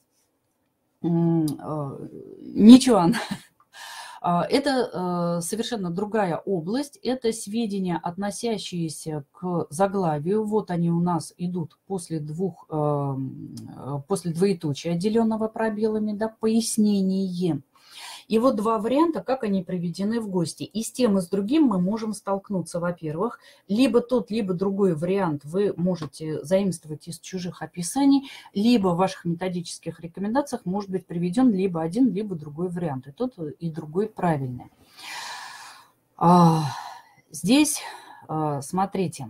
ничего. Это совершенно другая область, это сведения, относящиеся к заглавию. Вот они у нас идут после двух, после двоеточия, отделенного пробелами, да, пояснение. И вот два варианта, как они приведены в ГОСТе. И с тем, и с другим мы можем столкнуться, во-первых, либо тот, либо другой вариант вы можете заимствовать из чужих описаний, либо в ваших методических рекомендациях может быть приведен либо один, либо другой вариант. И тот, и другой правильный. Здесь, смотрите,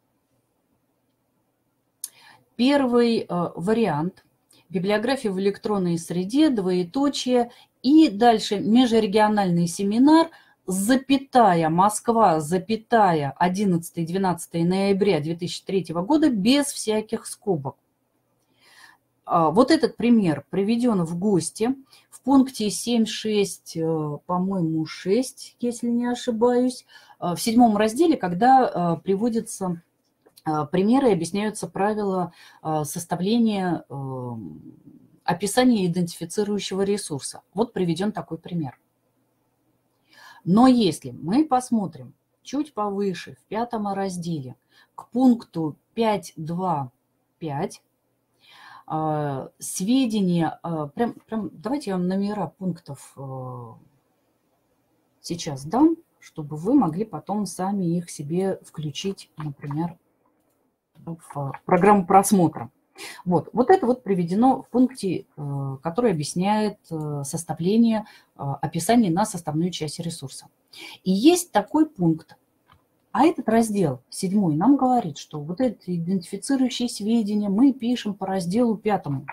первый вариант. Библиография в электронной среде, двоеточие. И дальше межрегиональный семинар, запятая, Москва, запятая, одиннадцатое-двенадцатое ноября две тысячи третьего года, без всяких скобок. Вот этот пример приведен в ГОСТе в пункте семь шесть, по-моему, шесть, если не ошибаюсь, в седьмом разделе, когда приводятся примеры и объясняются правила составления описание идентифицирующего ресурса. Вот приведен такой пример. Но если мы посмотрим чуть повыше, в пятом разделе, к пункту пять точка два точка пять, сведения, прям, прям, давайте я вам номера пунктов сейчас дам, чтобы вы могли потом сами их себе включить, например, в программу просмотра. Вот, вот это вот приведено в пункте, который объясняет составление описания на составную часть ресурса. И есть такой пункт, а этот раздел, седьмой, нам говорит, что вот эти идентифицирующие сведения мы пишем по разделу пятому.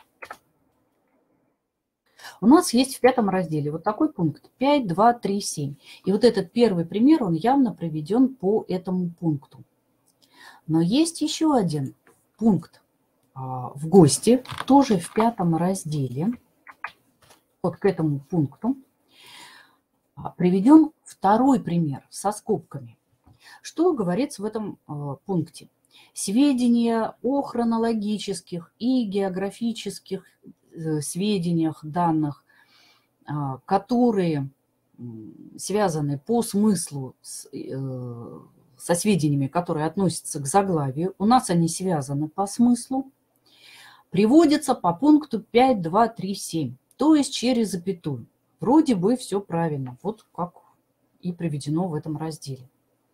У нас есть в пятом разделе вот такой пункт пять, два, три, семь. И вот этот первый пример, он явно приведен по этому пункту. Но есть еще один пункт в ГОСТе, тоже в пятом разделе, вот к этому пункту, приведен второй пример со скобками. Что говорится в этом пункте? Сведения о хронологических и географических сведениях, данных, которые связаны по смыслу с, со сведениями, которые относятся к заглавию, у нас они связаны по смыслу, приводятся по пункту пять, два, три, семь, то есть через запятую. Вроде бы все правильно, вот как и приведено в этом разделе.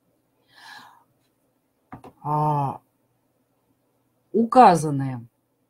А, указанные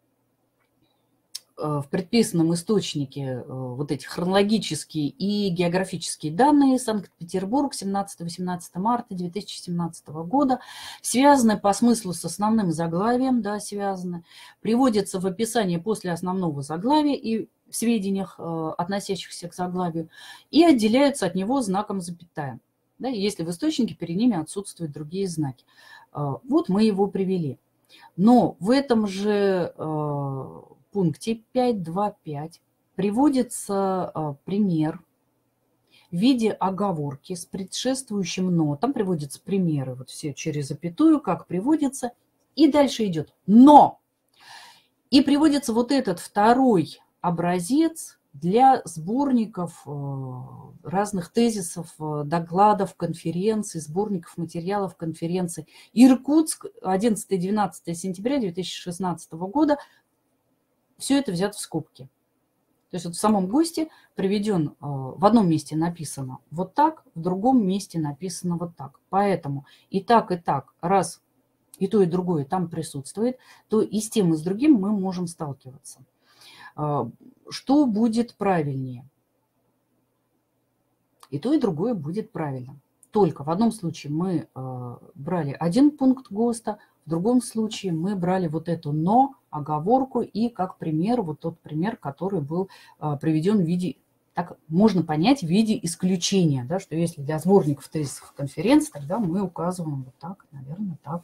в предписанном источнике вот эти хронологические и географические данные Санкт-Петербург семнадцатого-восемнадцатого марта две тысячи семнадцатого года связаны по смыслу с основным заглавием, да, связаны, приводятся в описании после основного заглавия и в сведениях, относящихся к заглавию, и отделяются от него знаком запятая, да, если в источнике перед ними отсутствуют другие знаки. Вот мы его привели. Но в этом же пункте пять, два, пять приводится а, пример в виде оговорки с предшествующим «но». Там приводятся примеры, вот все через запятую, как приводится. И дальше идет «но». И приводится вот этот второй образец для сборников а, разных тезисов, а, докладов, конференций, сборников материалов конференций. Иркутск, одиннадцатого-двенадцатого сентября две тысячи шестнадцатого года. Все это взято в скобки. То есть вот в самом ГОСТе приведен, в одном месте написано вот так, в другом месте написано вот так. Поэтому и так, и так, раз и то, и другое там присутствует, то и с тем, и с другим мы можем сталкиваться. Что будет правильнее? И то, и другое будет правильно. Только в одном случае мы брали один пункт ГОСТа, в другом случае мы брали вот эту «но», оговорку и как пример, вот тот пример, который был приведен в виде, так можно понять, в виде исключения, да, что если для сборников тезисов конференции, тогда мы указываем вот так, наверное, так.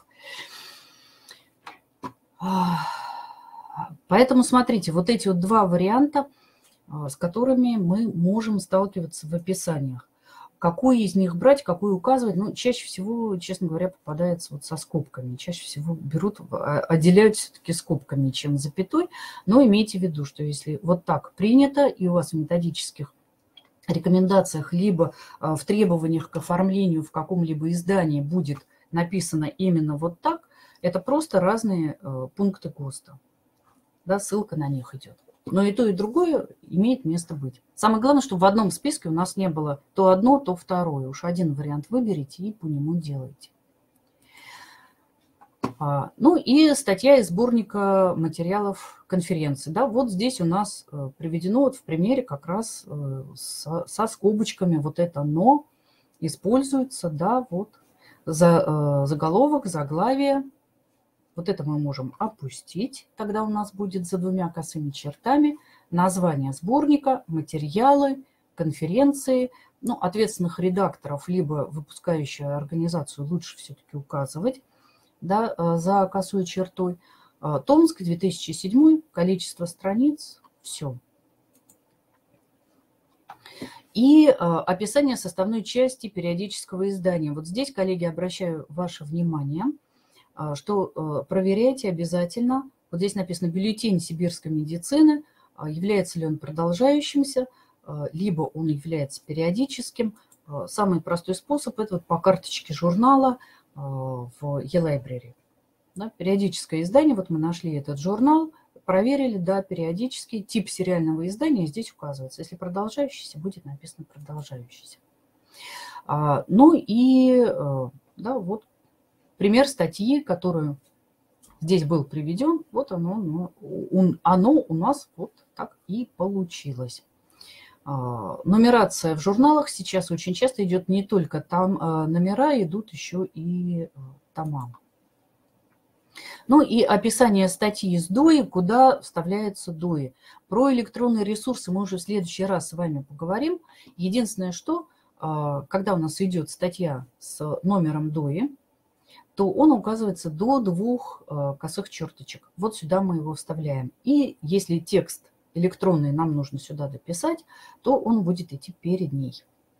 Поэтому смотрите, вот эти вот два варианта, с которыми мы можем сталкиваться в описаниях. Какой из них брать, какой указывать, ну, чаще всего, честно говоря, попадается вот со скобками. Чаще всего берут, отделяют все-таки скобками, чем запятой. Но имейте в виду, что если вот так принято, и у вас в методических рекомендациях, либо в требованиях к оформлению в каком-либо издании будет написано именно вот так, это просто разные пункты ГОСТа. Да, ссылка на них идет. Но и то, и другое имеет место быть. Самое главное, чтобы в одном списке у нас не было то одно, то второе. Уж один вариант выберите и по нему делайте. А, ну и статья из сборника материалов конференции. Да, вот здесь у нас приведено вот в примере как раз со, со скобочками вот это «но» используется. Да, вот за, заголовок, заглавие. Вот это мы можем опустить, тогда у нас будет за двумя косыми чертами название сборника, материалы, конференции. Ну, ответственных редакторов, либо выпускающую организацию лучше все-таки указывать, да, за косой чертой. Томск, две тысячи седьмой, количество страниц, все. И описание составной части периодического издания. Вот здесь, коллеги, обращаю ваше внимание, что проверяйте обязательно. Вот здесь написано «Бюллетень сибирской медицины». Является ли он продолжающимся, либо он является периодическим. Самый простой способ – это вот по карточке журнала в e-library. Да, периодическое издание, вот мы нашли этот журнал, проверили, да, периодический. Тип сериального издания здесь указывается. Если продолжающийся, будет написано «продолжающийся». Ну и, да, вот пример статьи, которую здесь был приведен, вот оно, оно, оно у нас вот так и получилось. Нумерация в журналах сейчас очень часто идет не только там номера, идут еще и тома. Ну и описание статьи с ДОИ, куда вставляется ДОИ. Про электронные ресурсы мы уже в следующий раз с вами поговорим. Единственное, что когда у нас идет статья с номером ДОИ, то он указывается до двух косых черточек. Вот сюда мы его вставляем. И если текст электронный нам нужно сюда дописать, то он будет идти перед ней.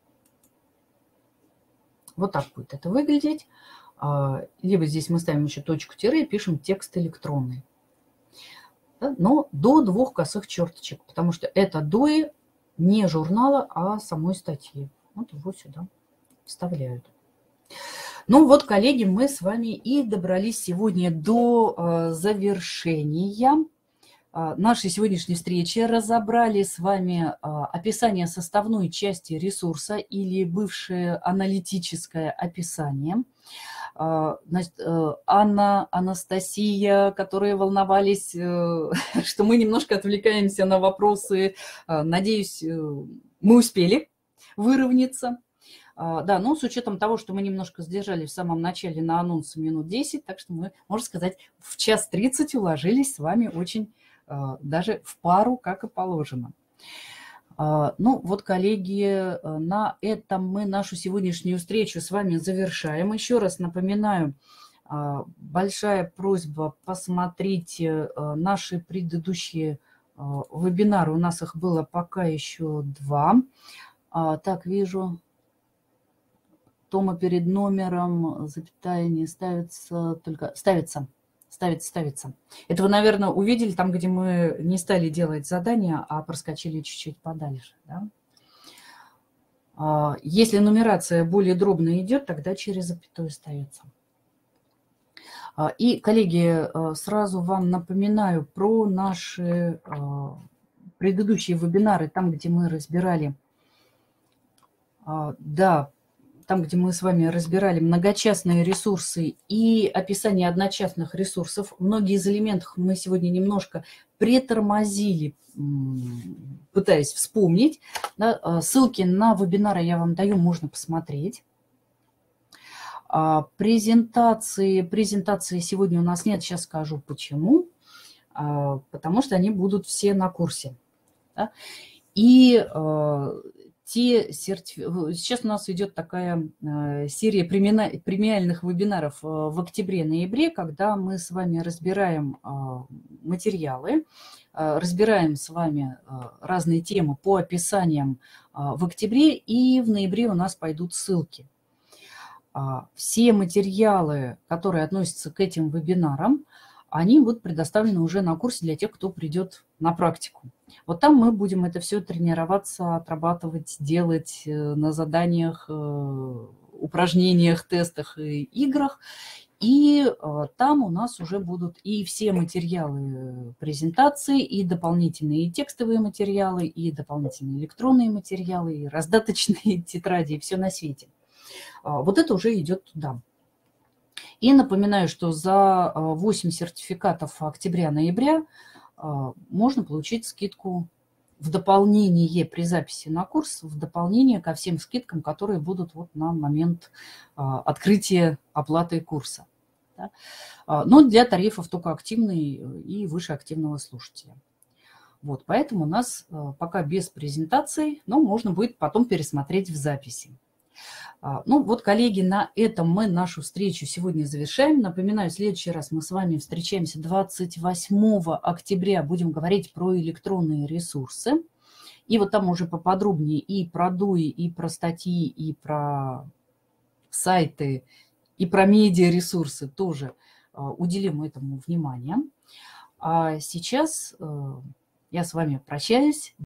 Вот так будет это выглядеть. Либо здесь мы ставим еще точку-тире и пишем текст электронный. Но до двух косых черточек, потому что это ДОИ не журнала, а самой статьи. Вот его сюда вставляют. Ну вот, коллеги, мы с вами и добрались сегодня до завершения нашей сегодняшней встречи. Разобрали с вами описание составной части ресурса или бывшее аналитическое описание. Значит, Анна, Анастасия, которые волновались, что мы немножко отвлекаемся на вопросы. Надеюсь, мы успели выровняться. Да, но с учетом того, что мы немножко сдержали в самом начале на анонс минут десять, так что мы, можно сказать, в час тридцать уложились с вами очень даже в пару, как и положено. Ну вот, коллеги, на этом мы нашу сегодняшнюю встречу с вами завершаем. Еще раз напоминаю, большая просьба посмотреть наши предыдущие вебинары. У нас их было пока еще два. Так, вижу, Тома перед номером, запятая не ставится, только ставится. Ставится, ставится. Это вы, наверное, увидели там, где мы не стали делать задания, а проскочили чуть-чуть подальше. Да? Если нумерация более дробно идет, тогда через запятую ставится. И, коллеги, сразу вам напоминаю про наши предыдущие вебинары, там, где мы разбирали, да, там, где мы с вами разбирали многочастные ресурсы и описание одночастных ресурсов. Многие из элементов мы сегодня немножко притормозили, пытаясь вспомнить. Да, ссылки на вебинары я вам даю, можно посмотреть. Презентации, презентации сегодня у нас нет, сейчас скажу почему. Потому что они будут все на курсе. Да? И те сертифи... Сейчас у нас идет такая серия премиальных вебинаров в октябре-ноябре, когда мы с вами разбираем материалы, разбираем с вами разные темы по описаниям в октябре, и в ноябре у нас пойдут ссылки. Все материалы, которые относятся к этим вебинарам, они будут предоставлены уже на курсе для тех, кто придет на практику. Вот там мы будем это все тренироваться, отрабатывать, делать на заданиях, упражнениях, тестах и играх. И там у нас уже будут и все материалы презентации, и дополнительные текстовые материалы, и дополнительные электронные материалы, и раздаточные тетради, и все на свете. Вот это уже идет туда. И напоминаю, что за восемь сертификатов октября-ноября можно получить скидку в дополнение при записи на курс, в дополнение ко всем скидкам, которые будут вот на момент открытия оплаты курса. Но для тарифов только активный и выше активного слушателя. Вот, поэтому у нас пока без презентации, но можно будет потом пересмотреть в записи. Ну вот, коллеги, на этом мы нашу встречу сегодня завершаем. Напоминаю, в следующий раз мы с вами встречаемся двадцать восьмого октября. Будем говорить про электронные ресурсы. И вот там уже поподробнее и про ДОИ, и про статьи, и про сайты, и про медиаресурсы тоже уделим этому внимание. А сейчас я с вами прощаюсь.